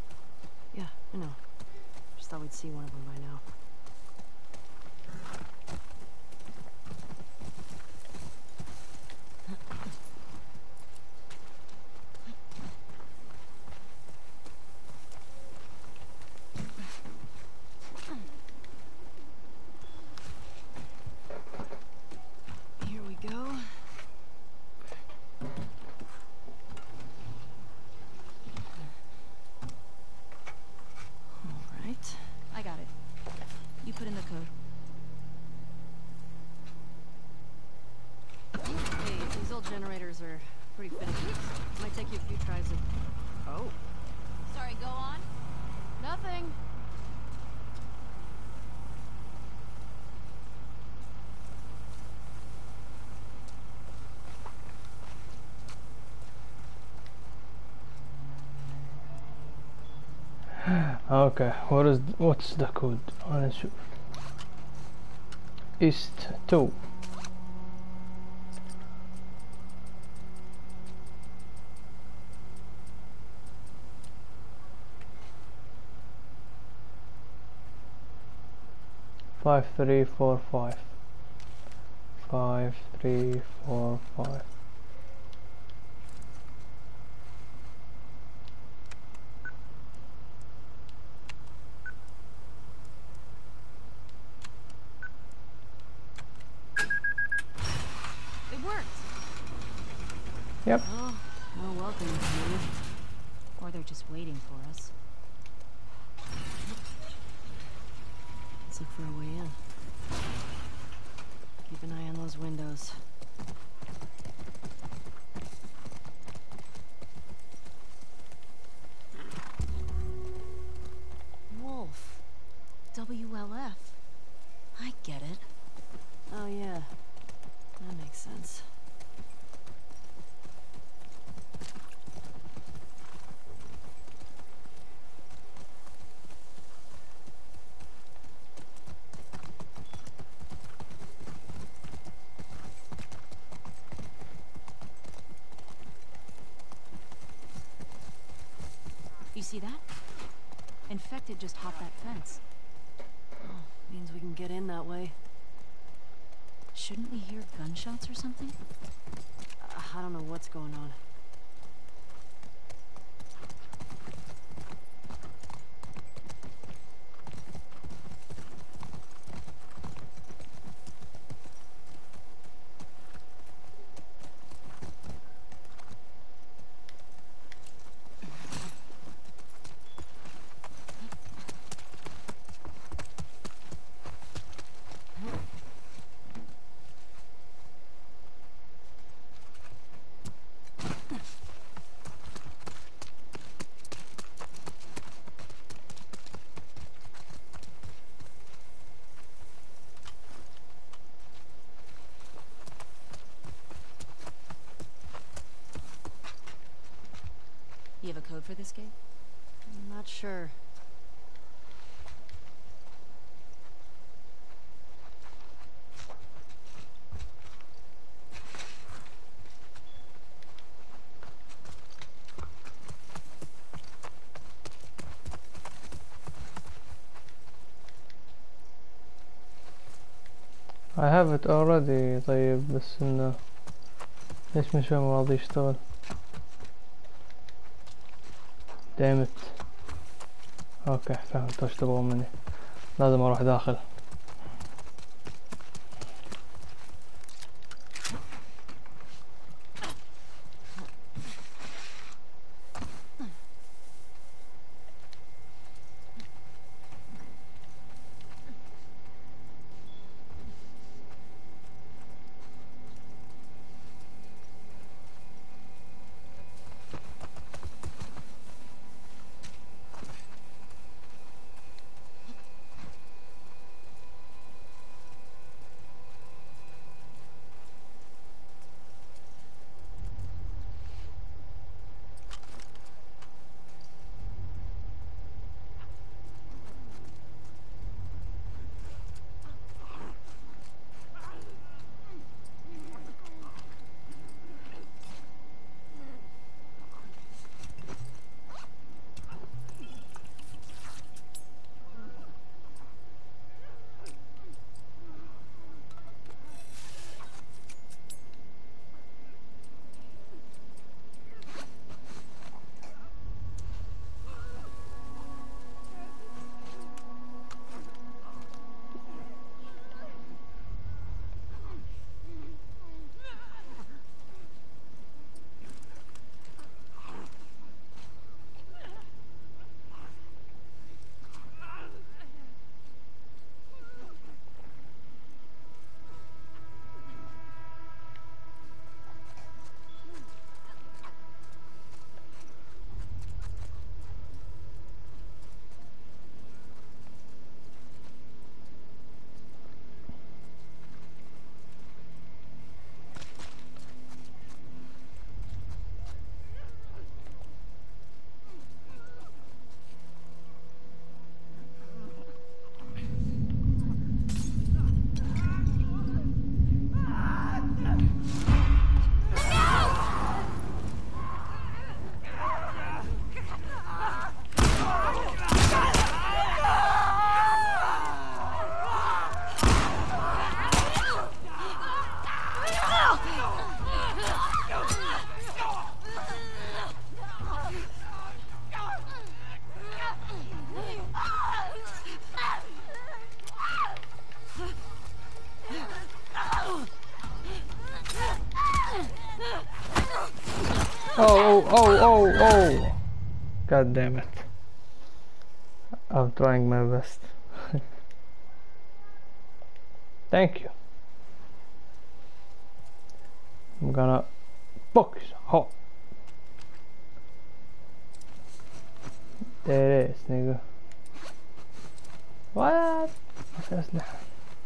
Yeah, I know. Just thought we'd see one of them by now. Here we go. I got it. You put in the code. stairs are pretty finicky. Might take you a few tries to... Oh. Sorry, go on. Nothing. Okay, what's the code? أنا نشوف. East 2. Five, 3, 4, 5. 5, 3, 4, 5. It worked. Yep. Oh, well, welcome, dude. Or they're just waiting for us. Let's look for a way in. Keep an eye on those windows. Wolf. WLF. I get it. Oh, yeah. That makes sense. You see that? Infected just hopped that fence. Oh, means we can get in that way. Shouldn't we hear gunshots or something? I don't know what's going on. You have a code for this gate? I'm not sure. I have it already. طيب بس انه ليش مش راضي يشتغل؟ damn it. اوكي فهمت وش تبغون مني. لازم اروح داخل. Oh. God damn it. I'm trying my best. Thank you. I'm gonna focus. Oh. There it is, nigga. What? ما في أسلحة.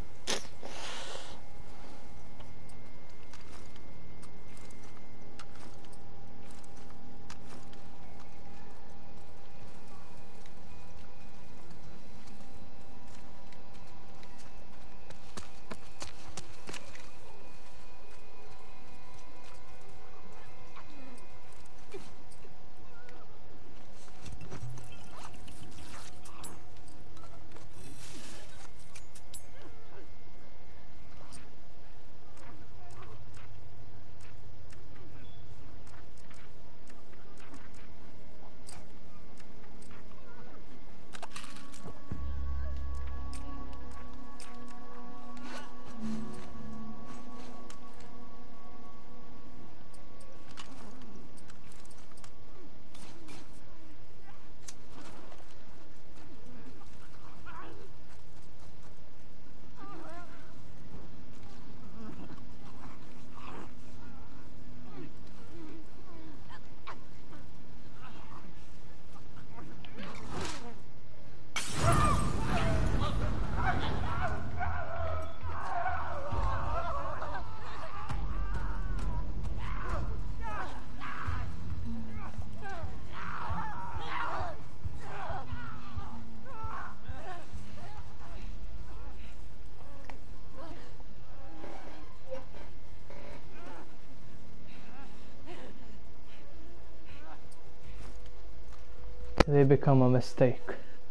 They become a mistake.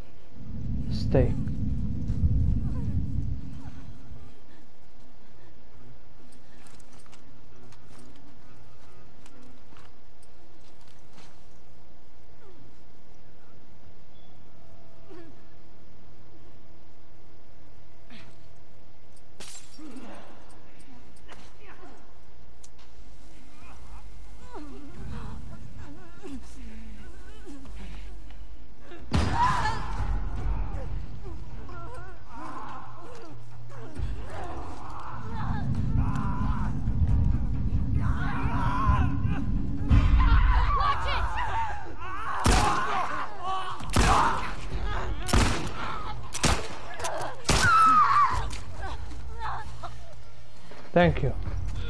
Thank you.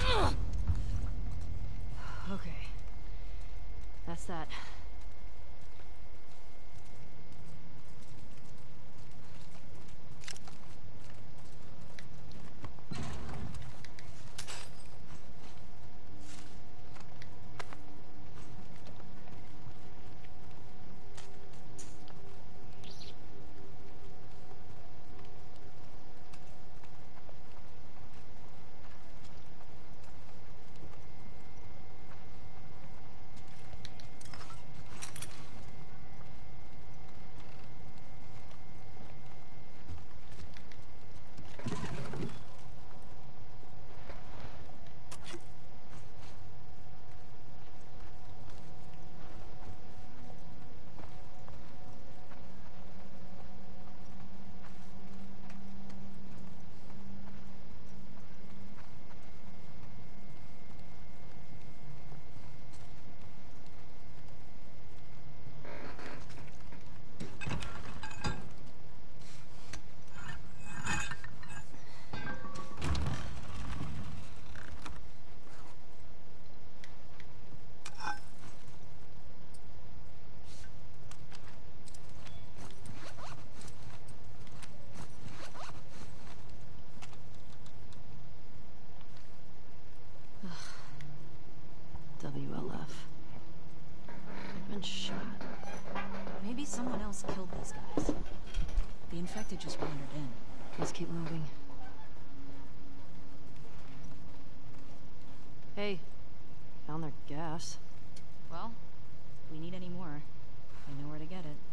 Okay. That's that. WLF. I've been shot. Maybe someone else killed these guys. The infected just wandered in. Let's keep moving. Hey, found their gas. Well, if we need any more, I know where to get it.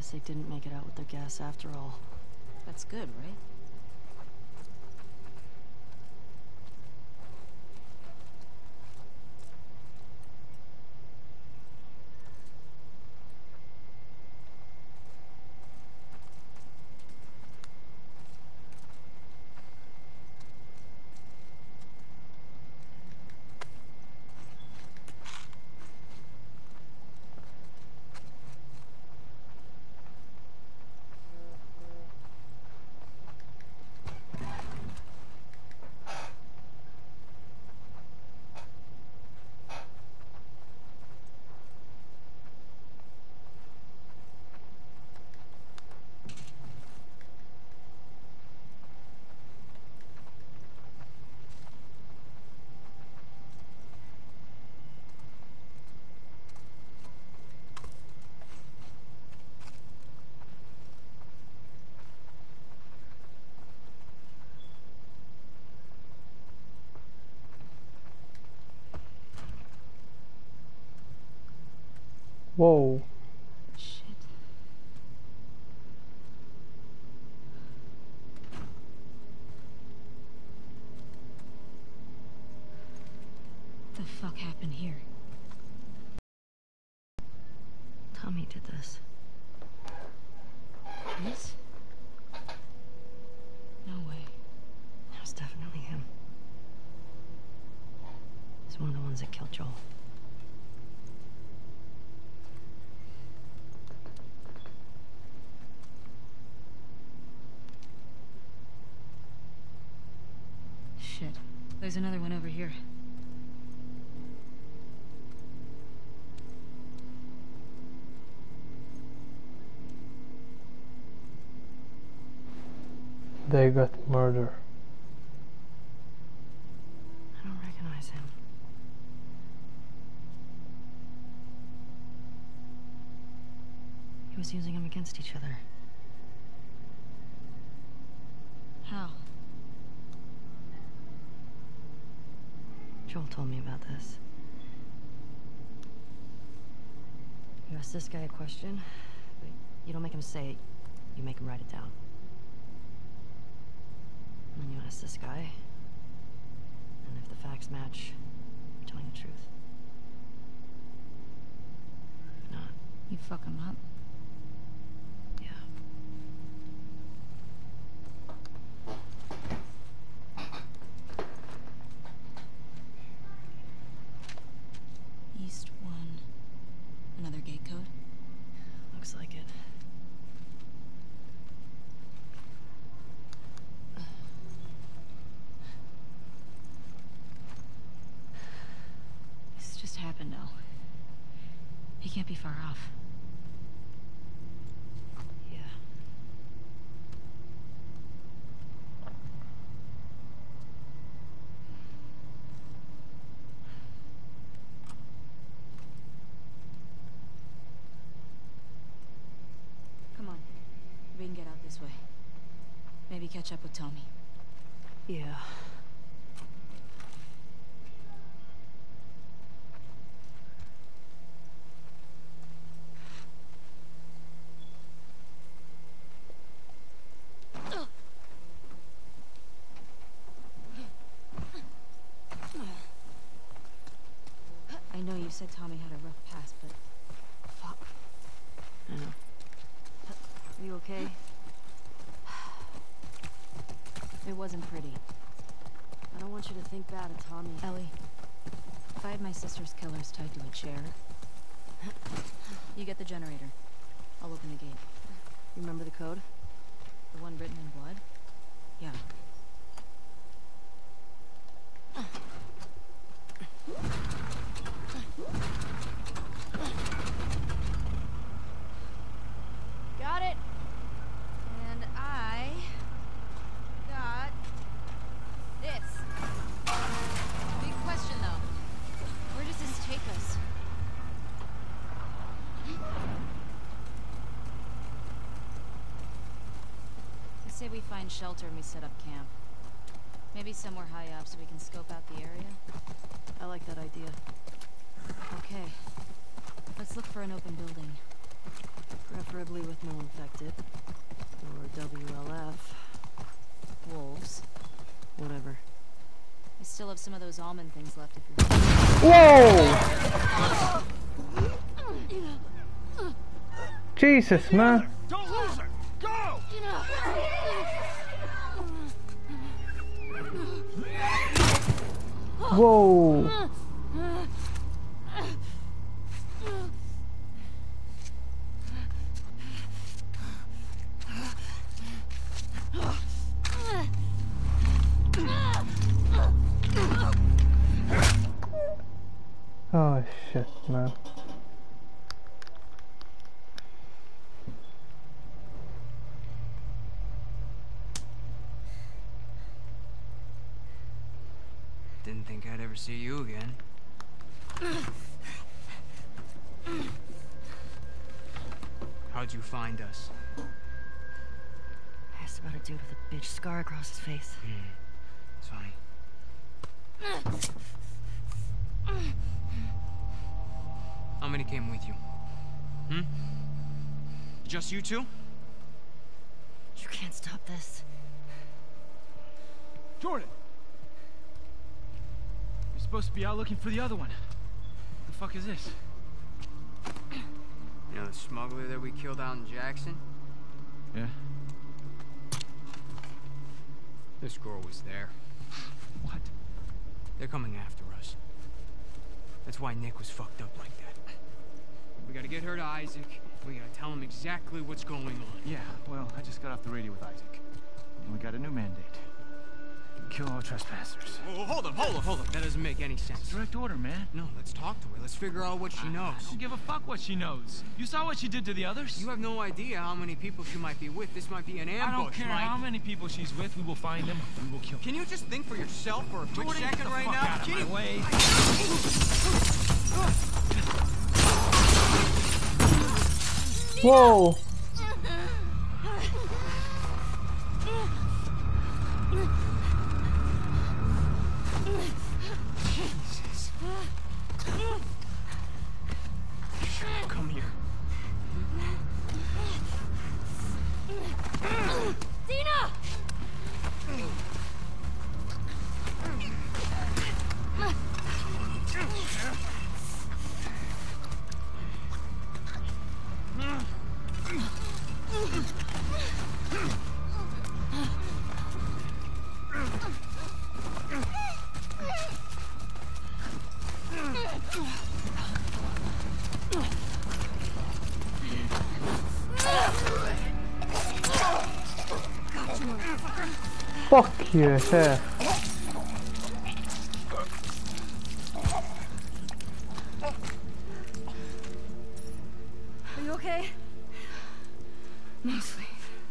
Guess they didn't make it out with their gas after all. That's good, right? Whoa. Shit. The fuck happened here? Tommy did this. This? No way. It was definitely him. He's one of the ones that killed Joel. Shit. There's another one over here. They got murder. I don't recognize him. He was using them against each other. How? Joel told me about this. You ask this guy a question, but you don't make him say it, you make him write it down. And then you ask this guy, and if the facts match, you're telling the truth. If not, You fuck him up? yeah. East 1. Another gate code? Looks like it. This just happened now. He can't be far off. Yeah. Come on. We can get out this way. Maybe catch up with Tommy. Yeah. I know you said Tommy had a rough past, but... Fuck. I know. Are you okay? It wasn't pretty. I don't want you to think bad of Tommy. Ellie, if I had my sister's killers tied to a chair... You get the generator. I'll open the gate. You remember the code? The one written in blood? Yeah. Got it! And I... got... this. Big question, though. Where does this take us? I say we find shelter and we set up camp. Maybe somewhere high up so we can scope out the area. I like that idea. Okay. Let's look for an open building. Preferably Presumably with no infected. Or WLF. Wolves. Whatever. I still have some of those almond things left if you're... Whoa! Jesus, man. Don't lose her! Go! Whoa! Oh shit, man. Didn't think I'd ever see you again. How'd you find us? Asked about a dude with a bitch scar across his face. It's funny. How many came with you? Just you two? You can't stop this. Jordan! You're supposed to be out looking for the other one. What the fuck is this? You know the smuggler that we killed out in Jackson? Yeah? This girl was there. What? They're coming after us. That's why Nick was fucked up like that. We gotta get her to Isaac. We gotta tell him exactly what's going on. Yeah, well, I just got off the radio with Isaac. And we got a new mandate. Kill all trespassers. Oh, hold up. That doesn't make any sense. Direct order, man. No, let's talk to her. Let's figure out what she knows. I don't give a fuck what she knows. You saw what she did to the others? You have no idea how many people she might be with. This might be an ambush, I don't care Mike. how many people she's with. We will find them. We will kill them. Can you just think for yourself for a quick Jordan, get second the right fuck now? out of Can my you... way. Whoa! Come here. Dina! Fuck you, yeah. Are you okay? Mostly.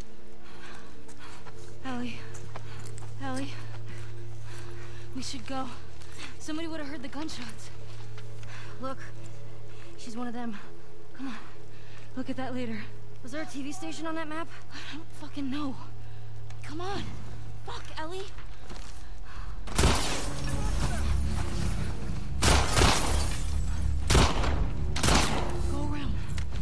Ellie. We should go. Somebody would have heard the gunshots. Look. She's one of them. Come on. Look at that later. Was there a TV station on that map? I don't fucking know. Come on. Fuck, Ellie. Go around.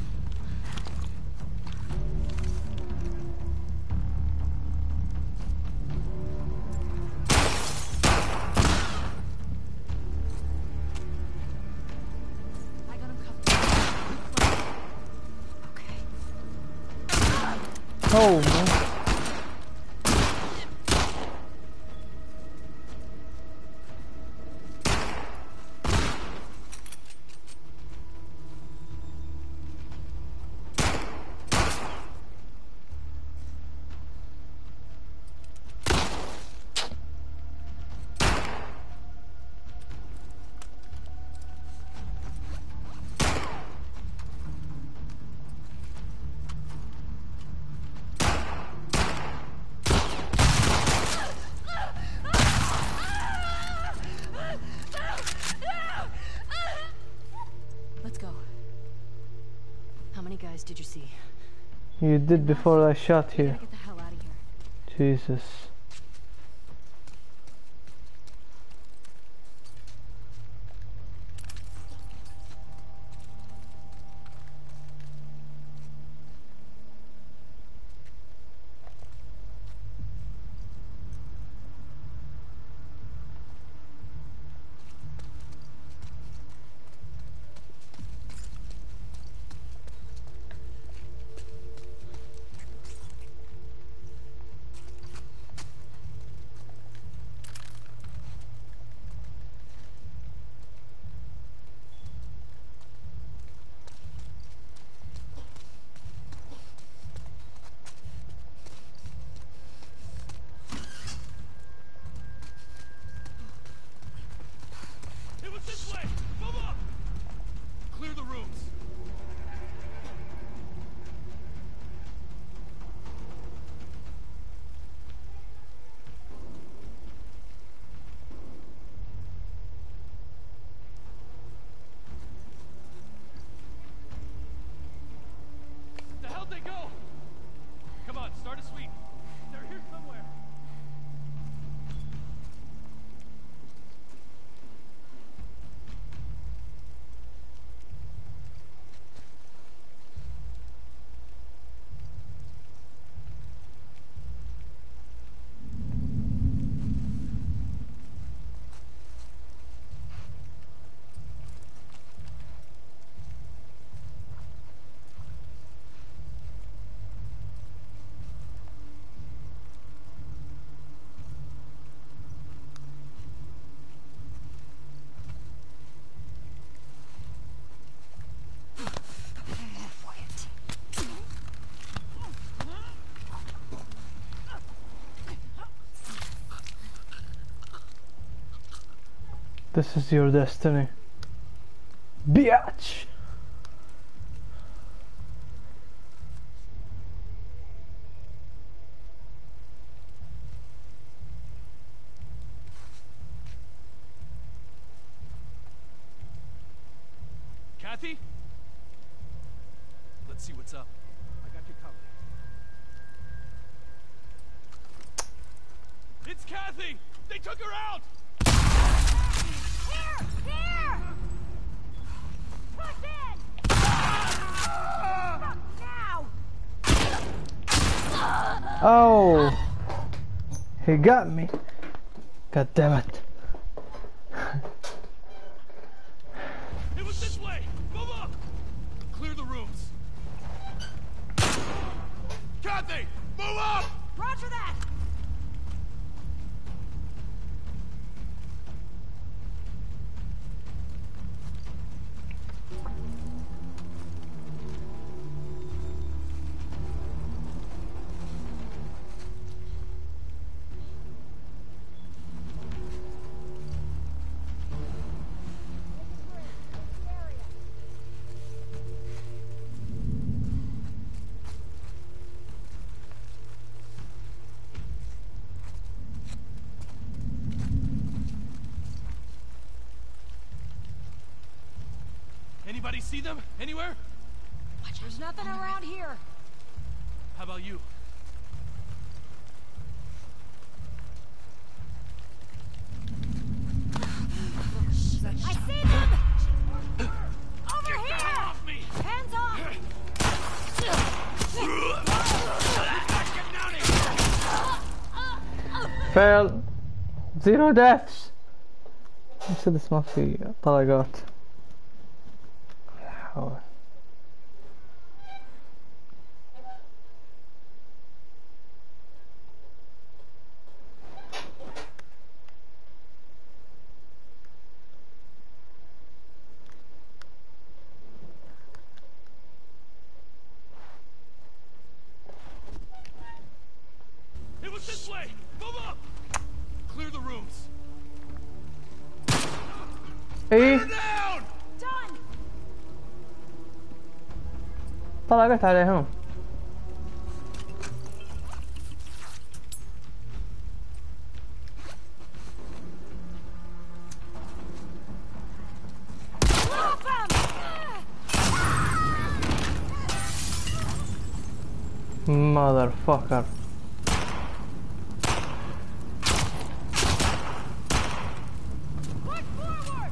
I got him covered. Okay. Oh, man. Let's go. How many guys did you see? You did before I shot We you. gotta get the hell out of here. Jesus. This is your destiny. Bitch! Kathy? Let's see what's up. I got you covered. It's Kathy! They took her out! Here! Here! Push in! Now! Oh! He got me. God damn it. It was this way! Move up! Clear the rooms. Kathy! Move up! Roger that! Anybody see them? Anywhere? There's nothing around here. How about you? I see them! Over Get here! the hell off me! Hands off! Fail. 0 deaths. مسدس ما في طلقات. لا حول. It was this way! Move up! Clear the rooms. ايه Down! Done! طلقت عليهم. Drop 'em! Motherfucker. Push forward!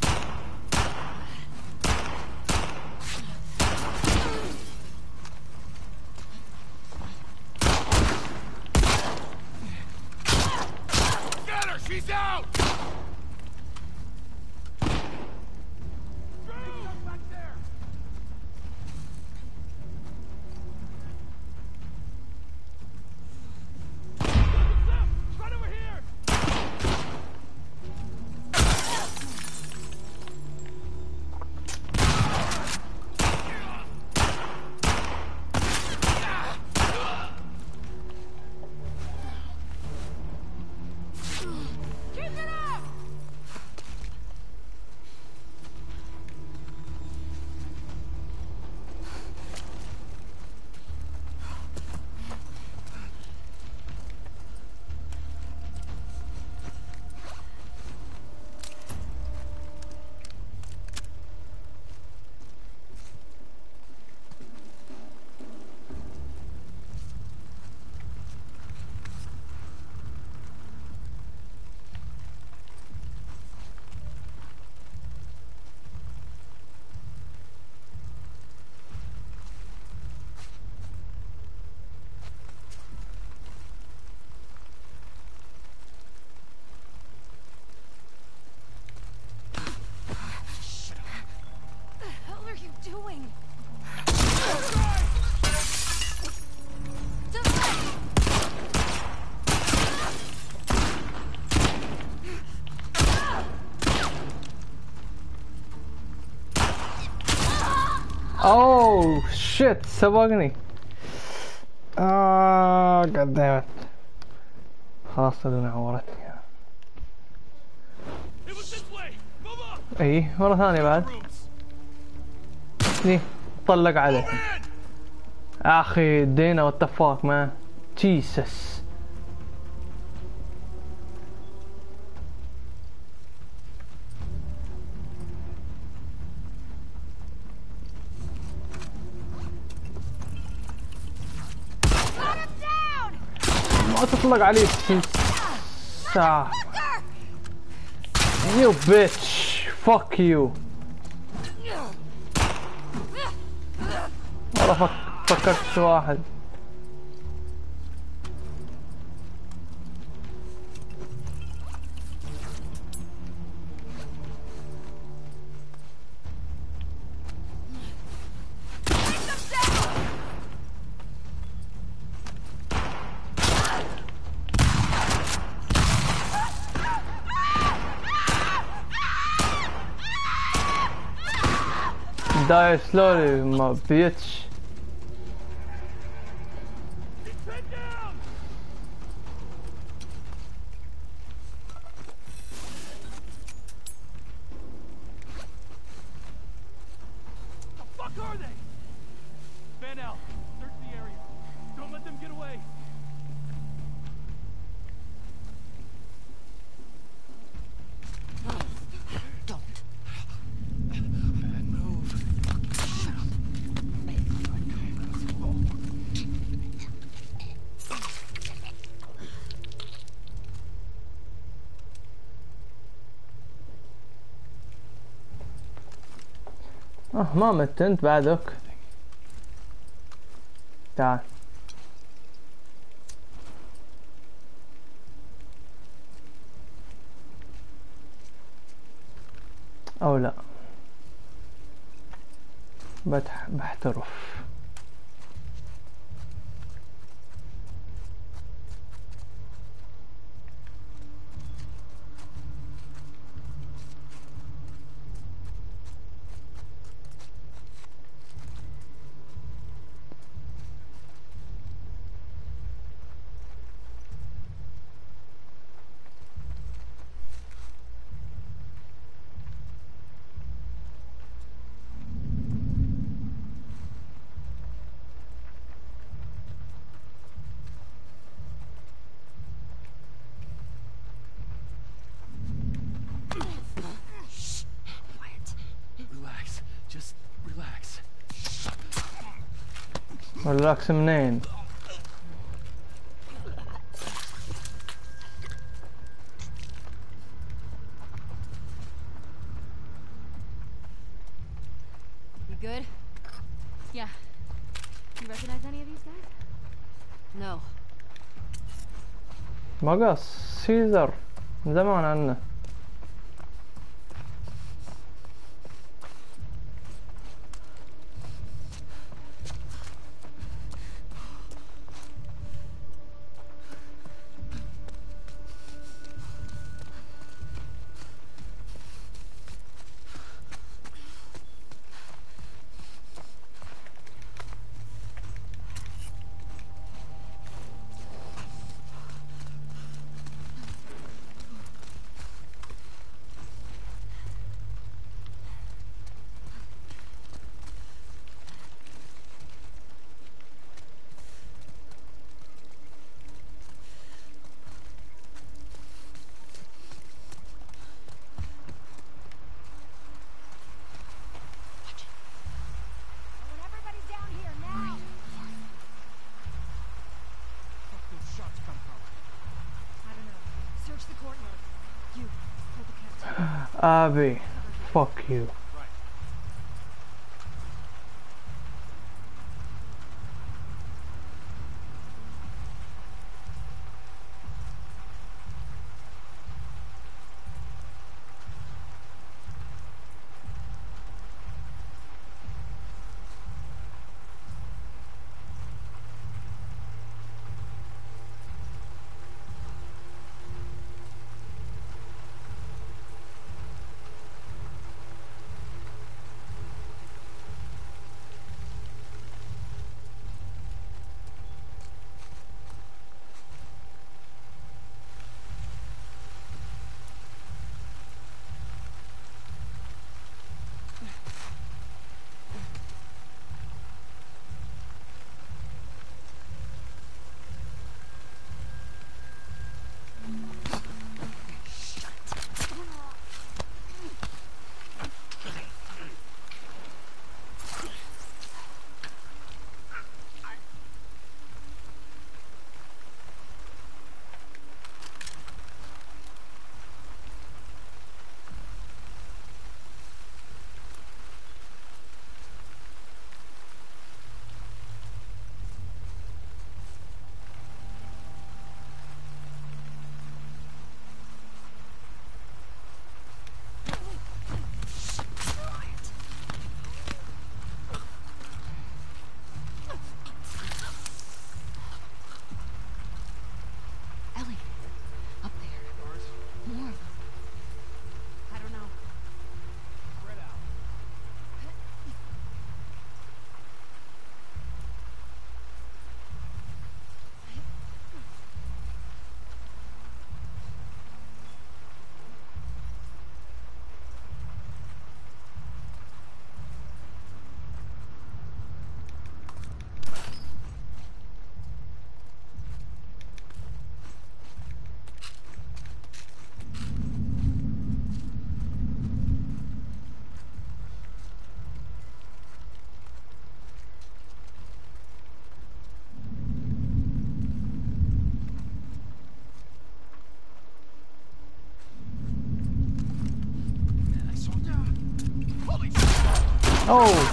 Get her! She's out! Drew! Back there! Right over here! Keep it up! What the hell are you doing? To the left! Oh shit سبقني. God damn it. خلاص صدقني عورتني. It was this way! اي مرة ثانية بعد. ليه طلق عليه اخي دينا واتفاق ما جيسس. ما تطلق عليه ساعة. You bitch. Fuck you. والله فكرت في واحد. Die slowly, my bitch. ما مت انت بعدك. تعال. او لا بحترف. ريلاكس منين؟ You good? Yeah. You recognize any of these guys? No. مقص سيزر من زمان عنه. Abby, fuck you. اوه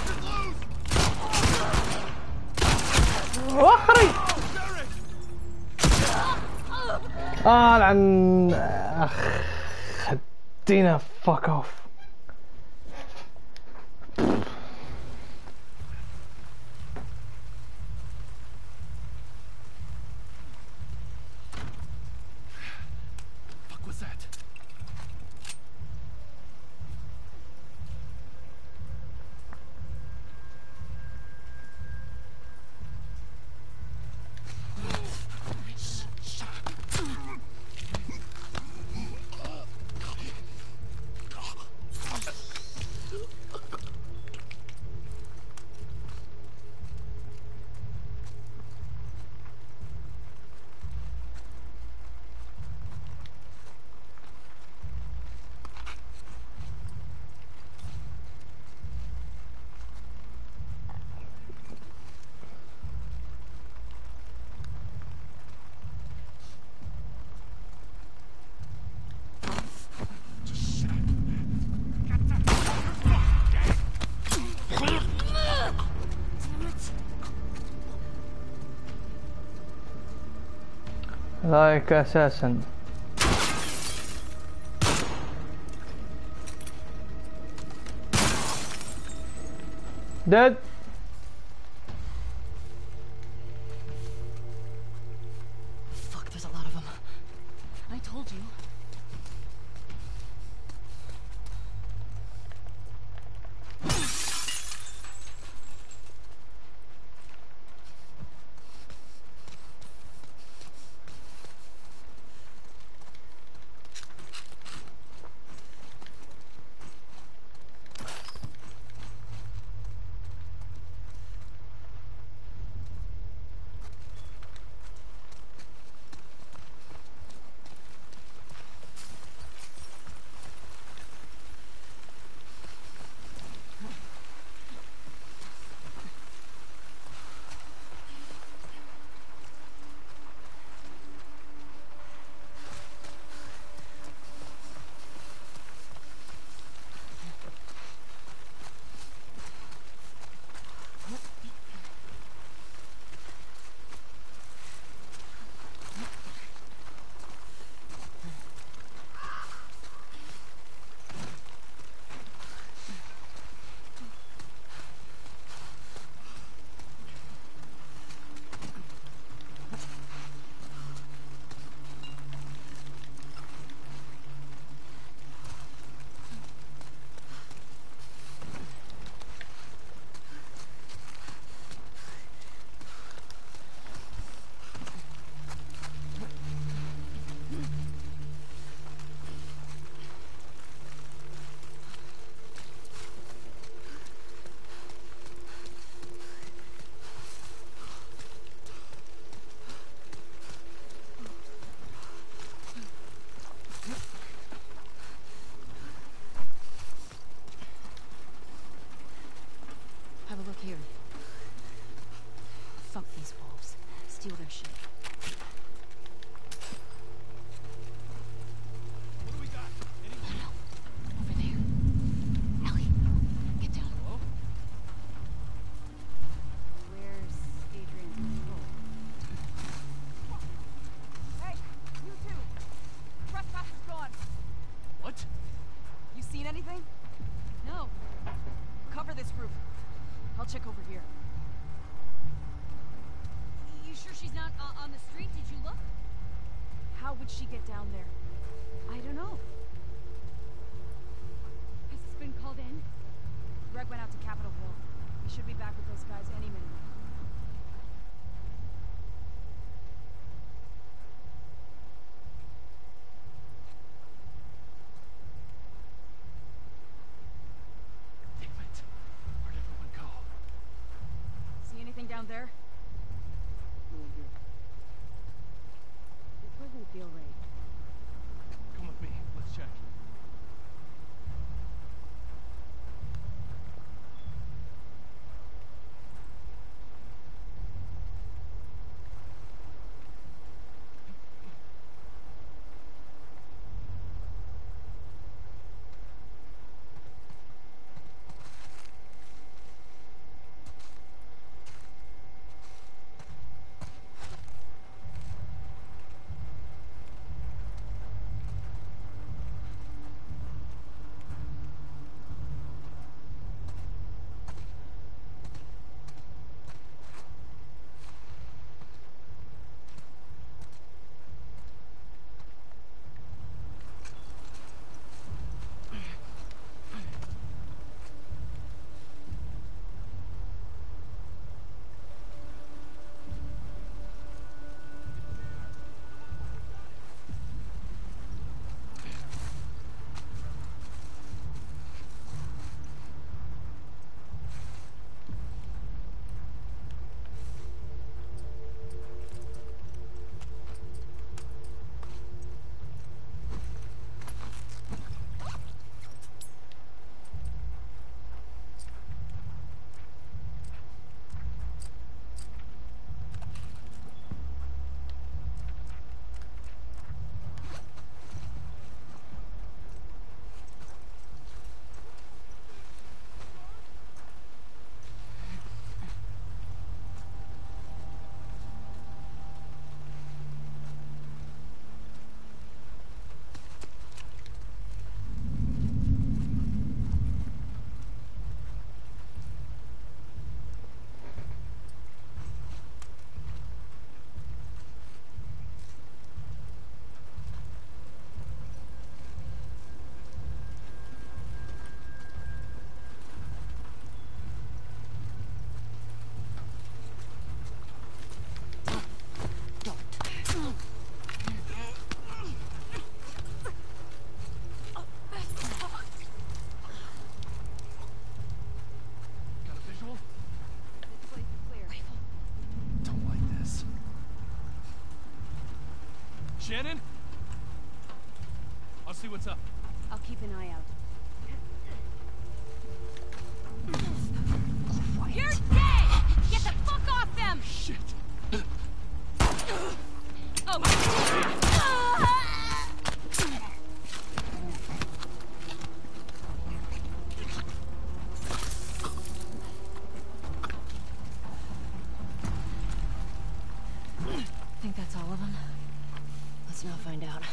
اخري. لعن اخ خدينا فاك اوف. Fuck was that? ذاك اساسا ديد. Fuck, there's a lot of them. I told you. Have a look here. Fuck these wolves. Steal their shit. What do we got? Anything? Over there. Ellie, get down. Hello? Where's Adrian's control? Hey, you two! Trespasser's gone. What? You seen anything? No. Cover this roof. I'll check over here. You sure she's not on the street? Did you look? How would she get down there? I don't know. Has this been called in? Greg went out to Capitol Hill. He should be back with those guys any minute. Damn it. Where'd everyone go? See anything down there? This doesn't feel right. Come with me. Let's check. Shannon? I'll see what's up. I'll keep an eye out. You're dead! Get the fuck off them! Shit. Think that's all of them? Let's not find out.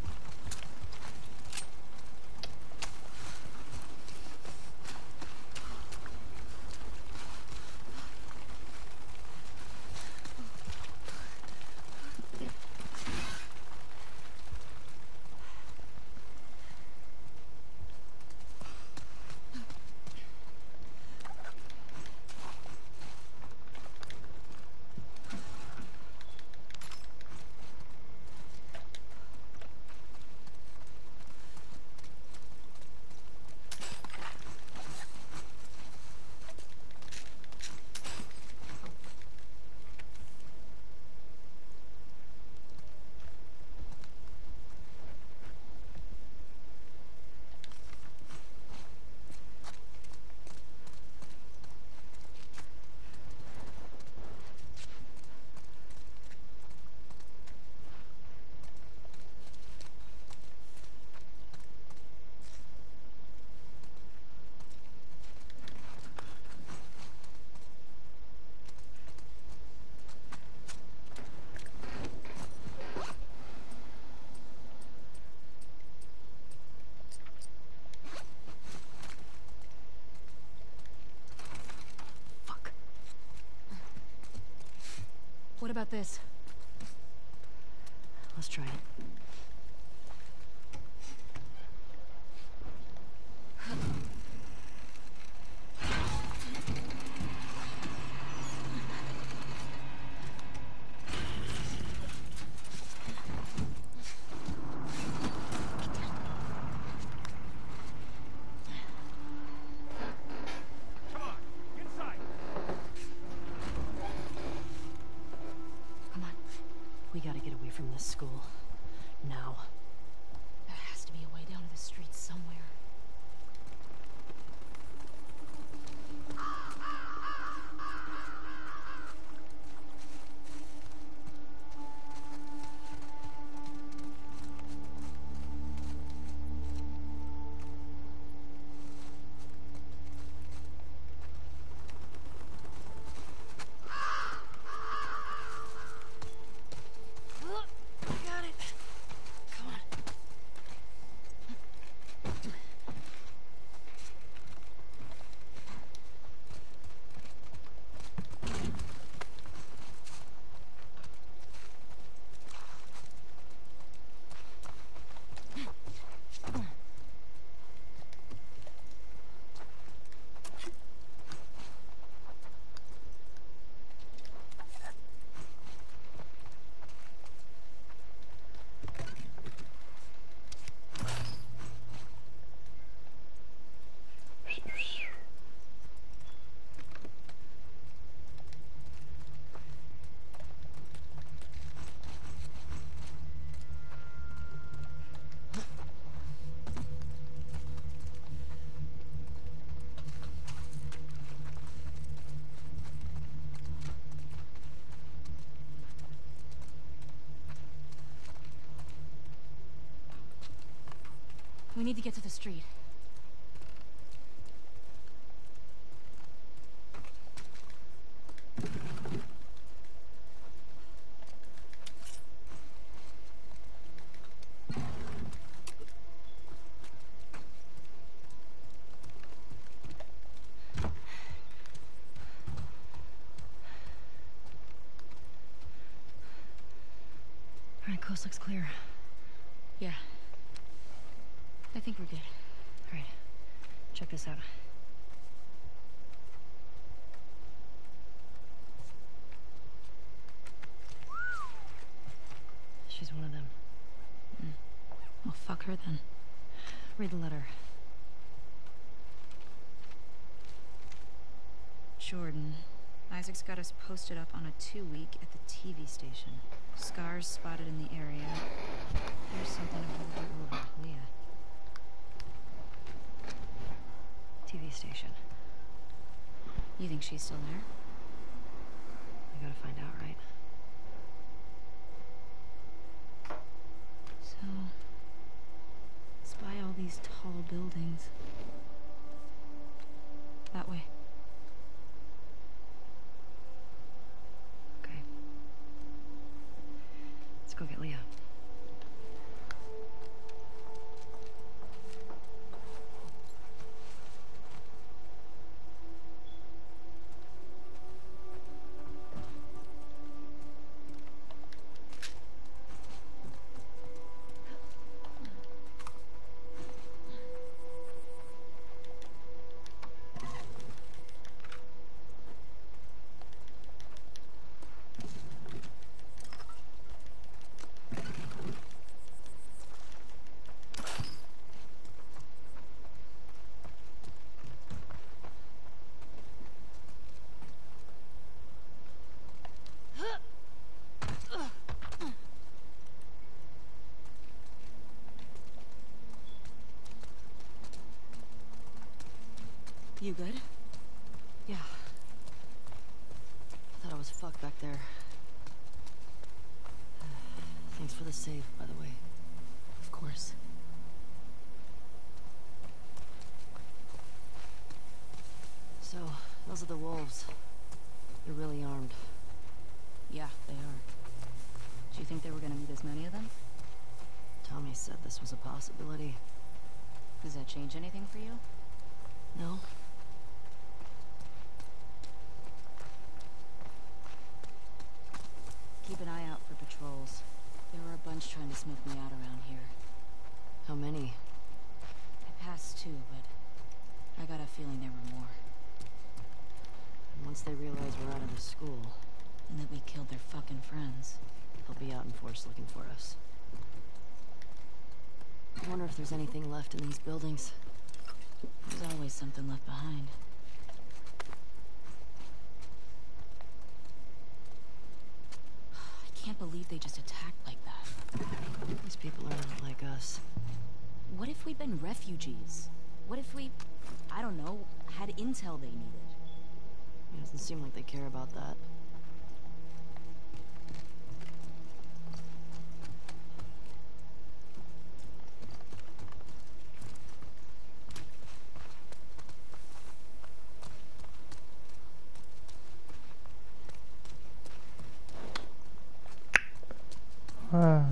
What about this? Let's try it. Come on, inside. Come on. We gotta get away from this school. Now. There has to be a way down to the streets somewhere. Got it. Come on. We need to get to the street. All right, coast looks clear. Yeah. I think we're good. All right. Check this out. She's one of them. Well, fuck her then. Read the letter. Jordan. Isaac's got us posted up on a 2-week at the TV station. Scars spotted in the area. There's something over Leah. TV station. You think she's still there? We gotta find out, right? So, spy all these tall buildings. That way. Okay. Let's go get Leah. You good? Yeah. I thought I was fucked back there. Thanks for the save, by the way. Of course. So, those are the wolves. They're really armed. Yeah, they are. Do you think there were gonna be this many of them? Tommy said this was a possibility. Does that change anything for you? No? Keep an eye out for patrols. There were a bunch trying to smoke me out around here. How many? I passed two, but I got a feeling there were more. And once they realize we're out of the school, And that we killed their fucking friends. they'll be out in force looking for us. I wonder if there's anything left in these buildings. There's always something left behind. I can't believe they just attacked like that. These people are not like us. What if we'd been refugees? What if we, I don't know, had intel they needed? It doesn't seem like they care about that. Ah.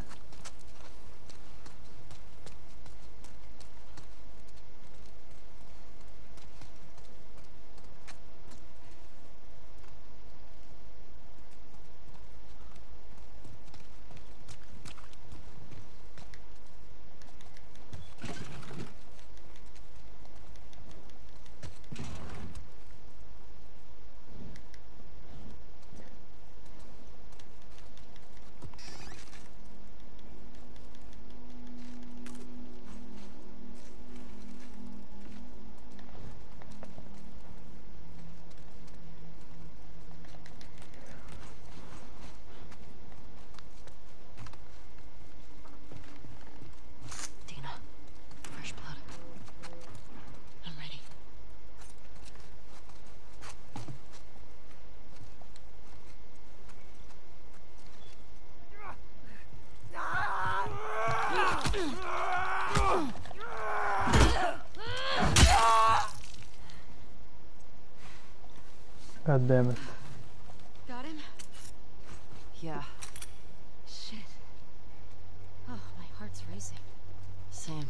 Dina, fresh blood. I'm ready. God damn it. Got him? Yeah, Shit. Oh, my heart's racing. same.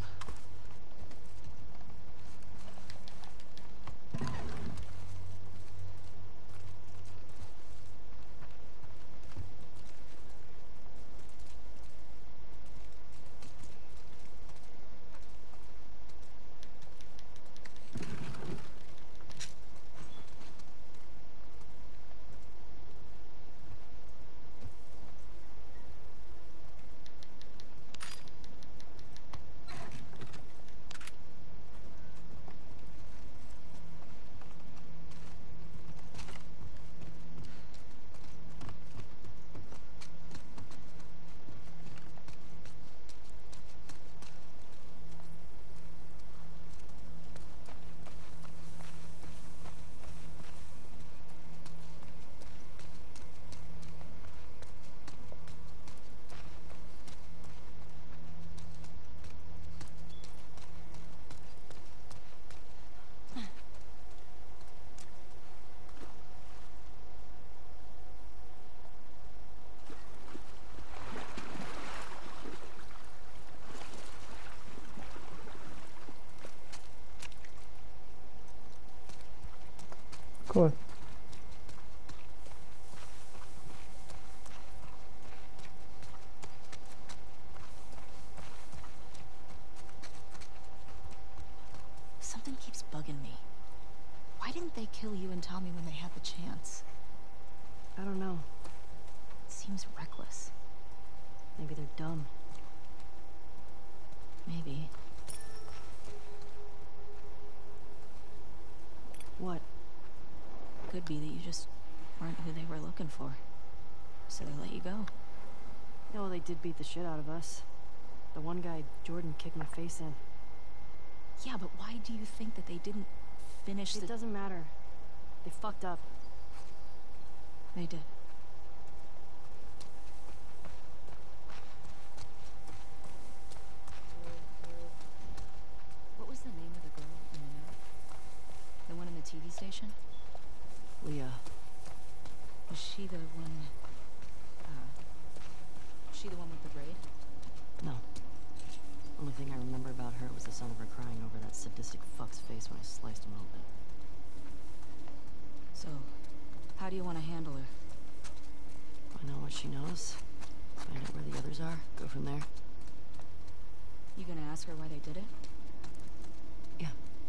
كول. Something keeps bugging me. Why didn't they kill you and Tommy when they had the chance? I don't know. It seems reckless. Maybe they're dumb. Maybe. What? Could be that you just weren't who they were looking for. So they let you go. Yeah, well, they did beat the shit out of us. The one guy, Jordan, kicked my face in. Yeah, but why do you think that they didn't finish It doesn't matter. They fucked up. They did. What was the name of the girl in the note? The one in the TV station? Leah. Was she the one... she the one with the braid? No. Only thing I remember about her was the sound of her crying over that sadistic fuck's face when I sliced him open. So, how do you want to handle her? Find out what she knows. Find out where the others are. Go from there. You gonna ask her why they did it? Yeah.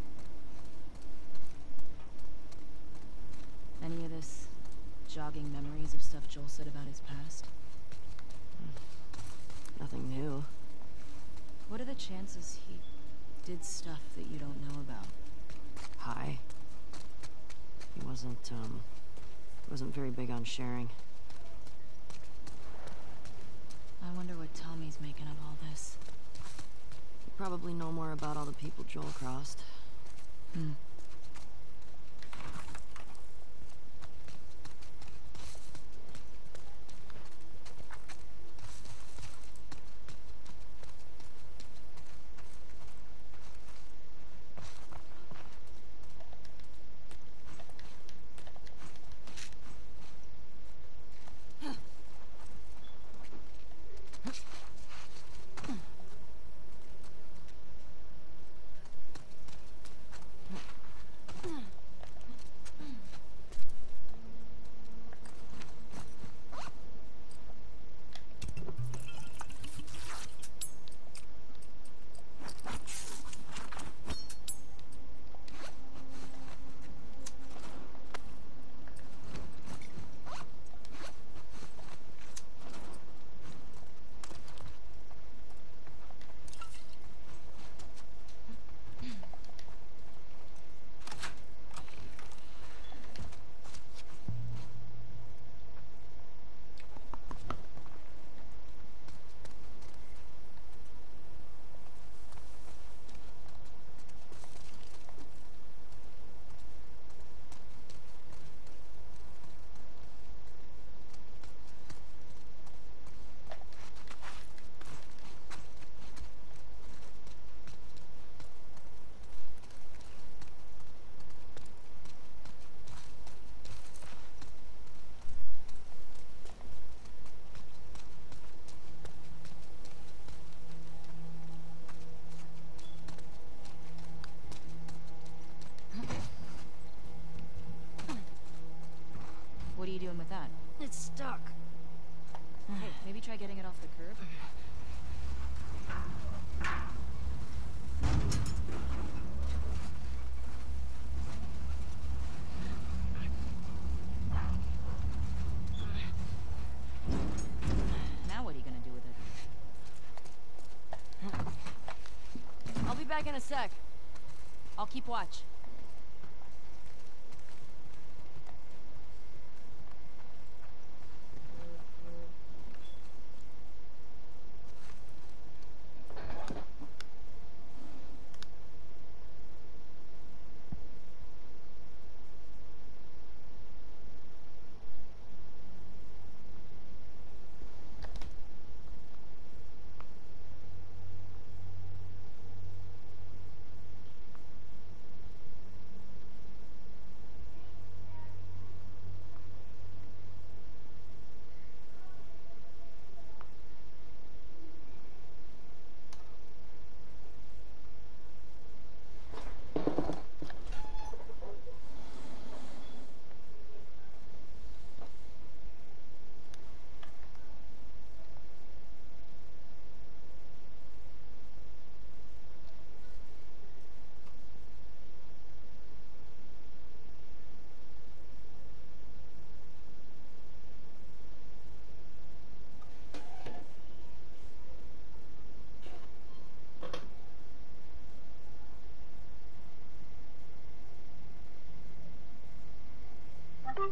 Any of this jogging memories of stuff Joel said about his past? Nothing new. What are the chances he did stuff that you don't know about? High. He wasn't very big on sharing. I wonder what Tommy's making of all this. You probably know more about all the people Joel crossed. What are you doing with that? It's stuck. Hey, maybe try getting it off the curb. Now what are you gonna do with it? I'll be back in a sec. I'll keep watch.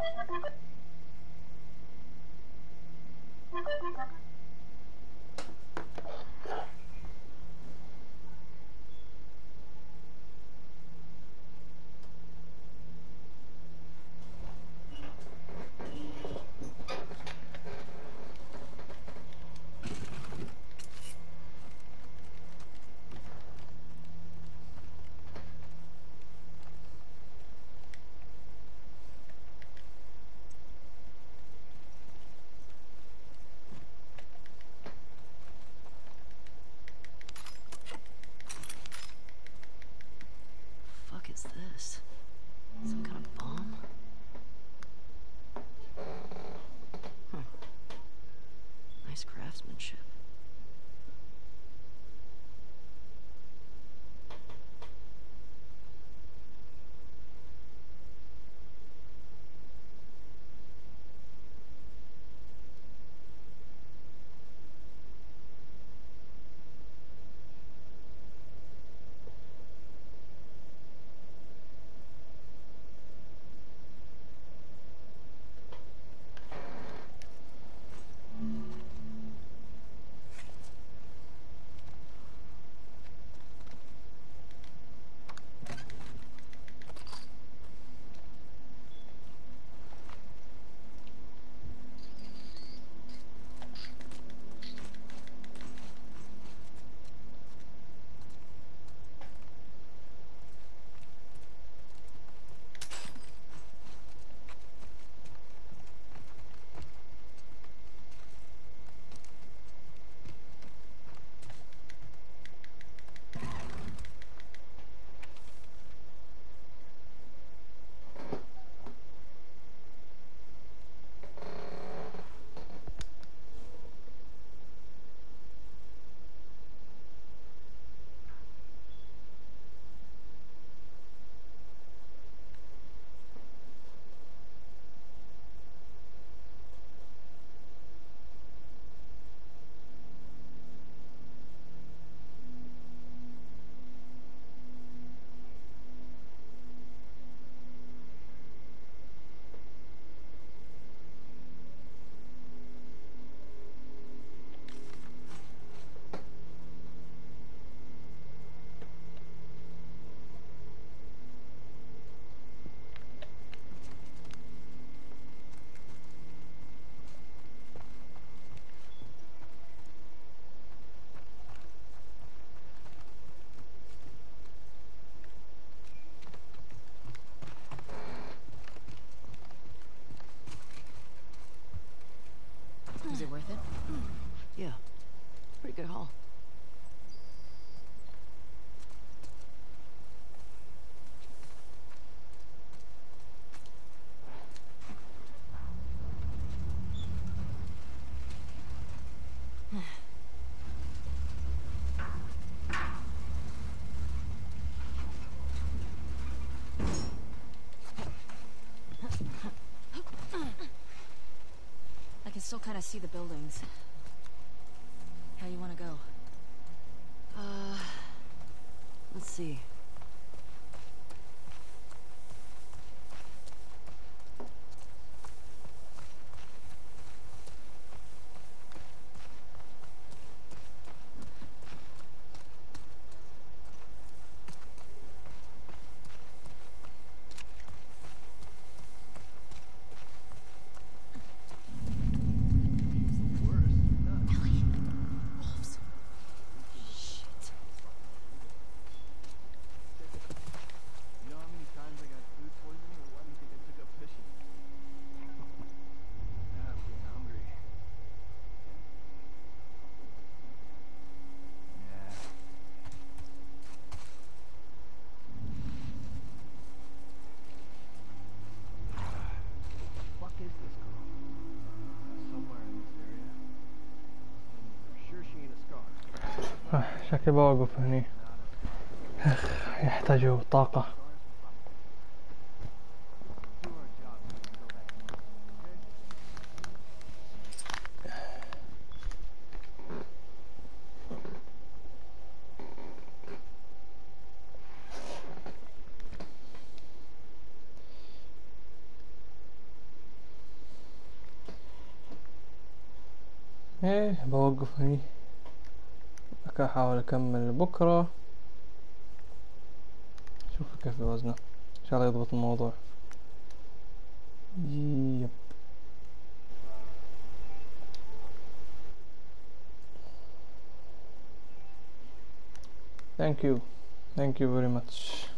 Fuck is this? Some kind of bomb? Huh. Nice craftsmanship. Is it worth it? Yeah. Pretty good haul. I can still kind of see the buildings. How you want to go? Let's see. You know how many times I got food poisoning, or why do you think I took up fishing? I'm getting hungry. Yeah. Fuck is this girl? Somewhere in this area. I'm sure she ain't a scar. شكلي بوقف هني. يحتاجوا طاقة. Do our job so we can go back to normal, okay? ايه بوقف هني، احاول اكمل بكرة، شوف كيف وزنه، ان شاء الله يضبط الموضوع. يب. Thank you very much.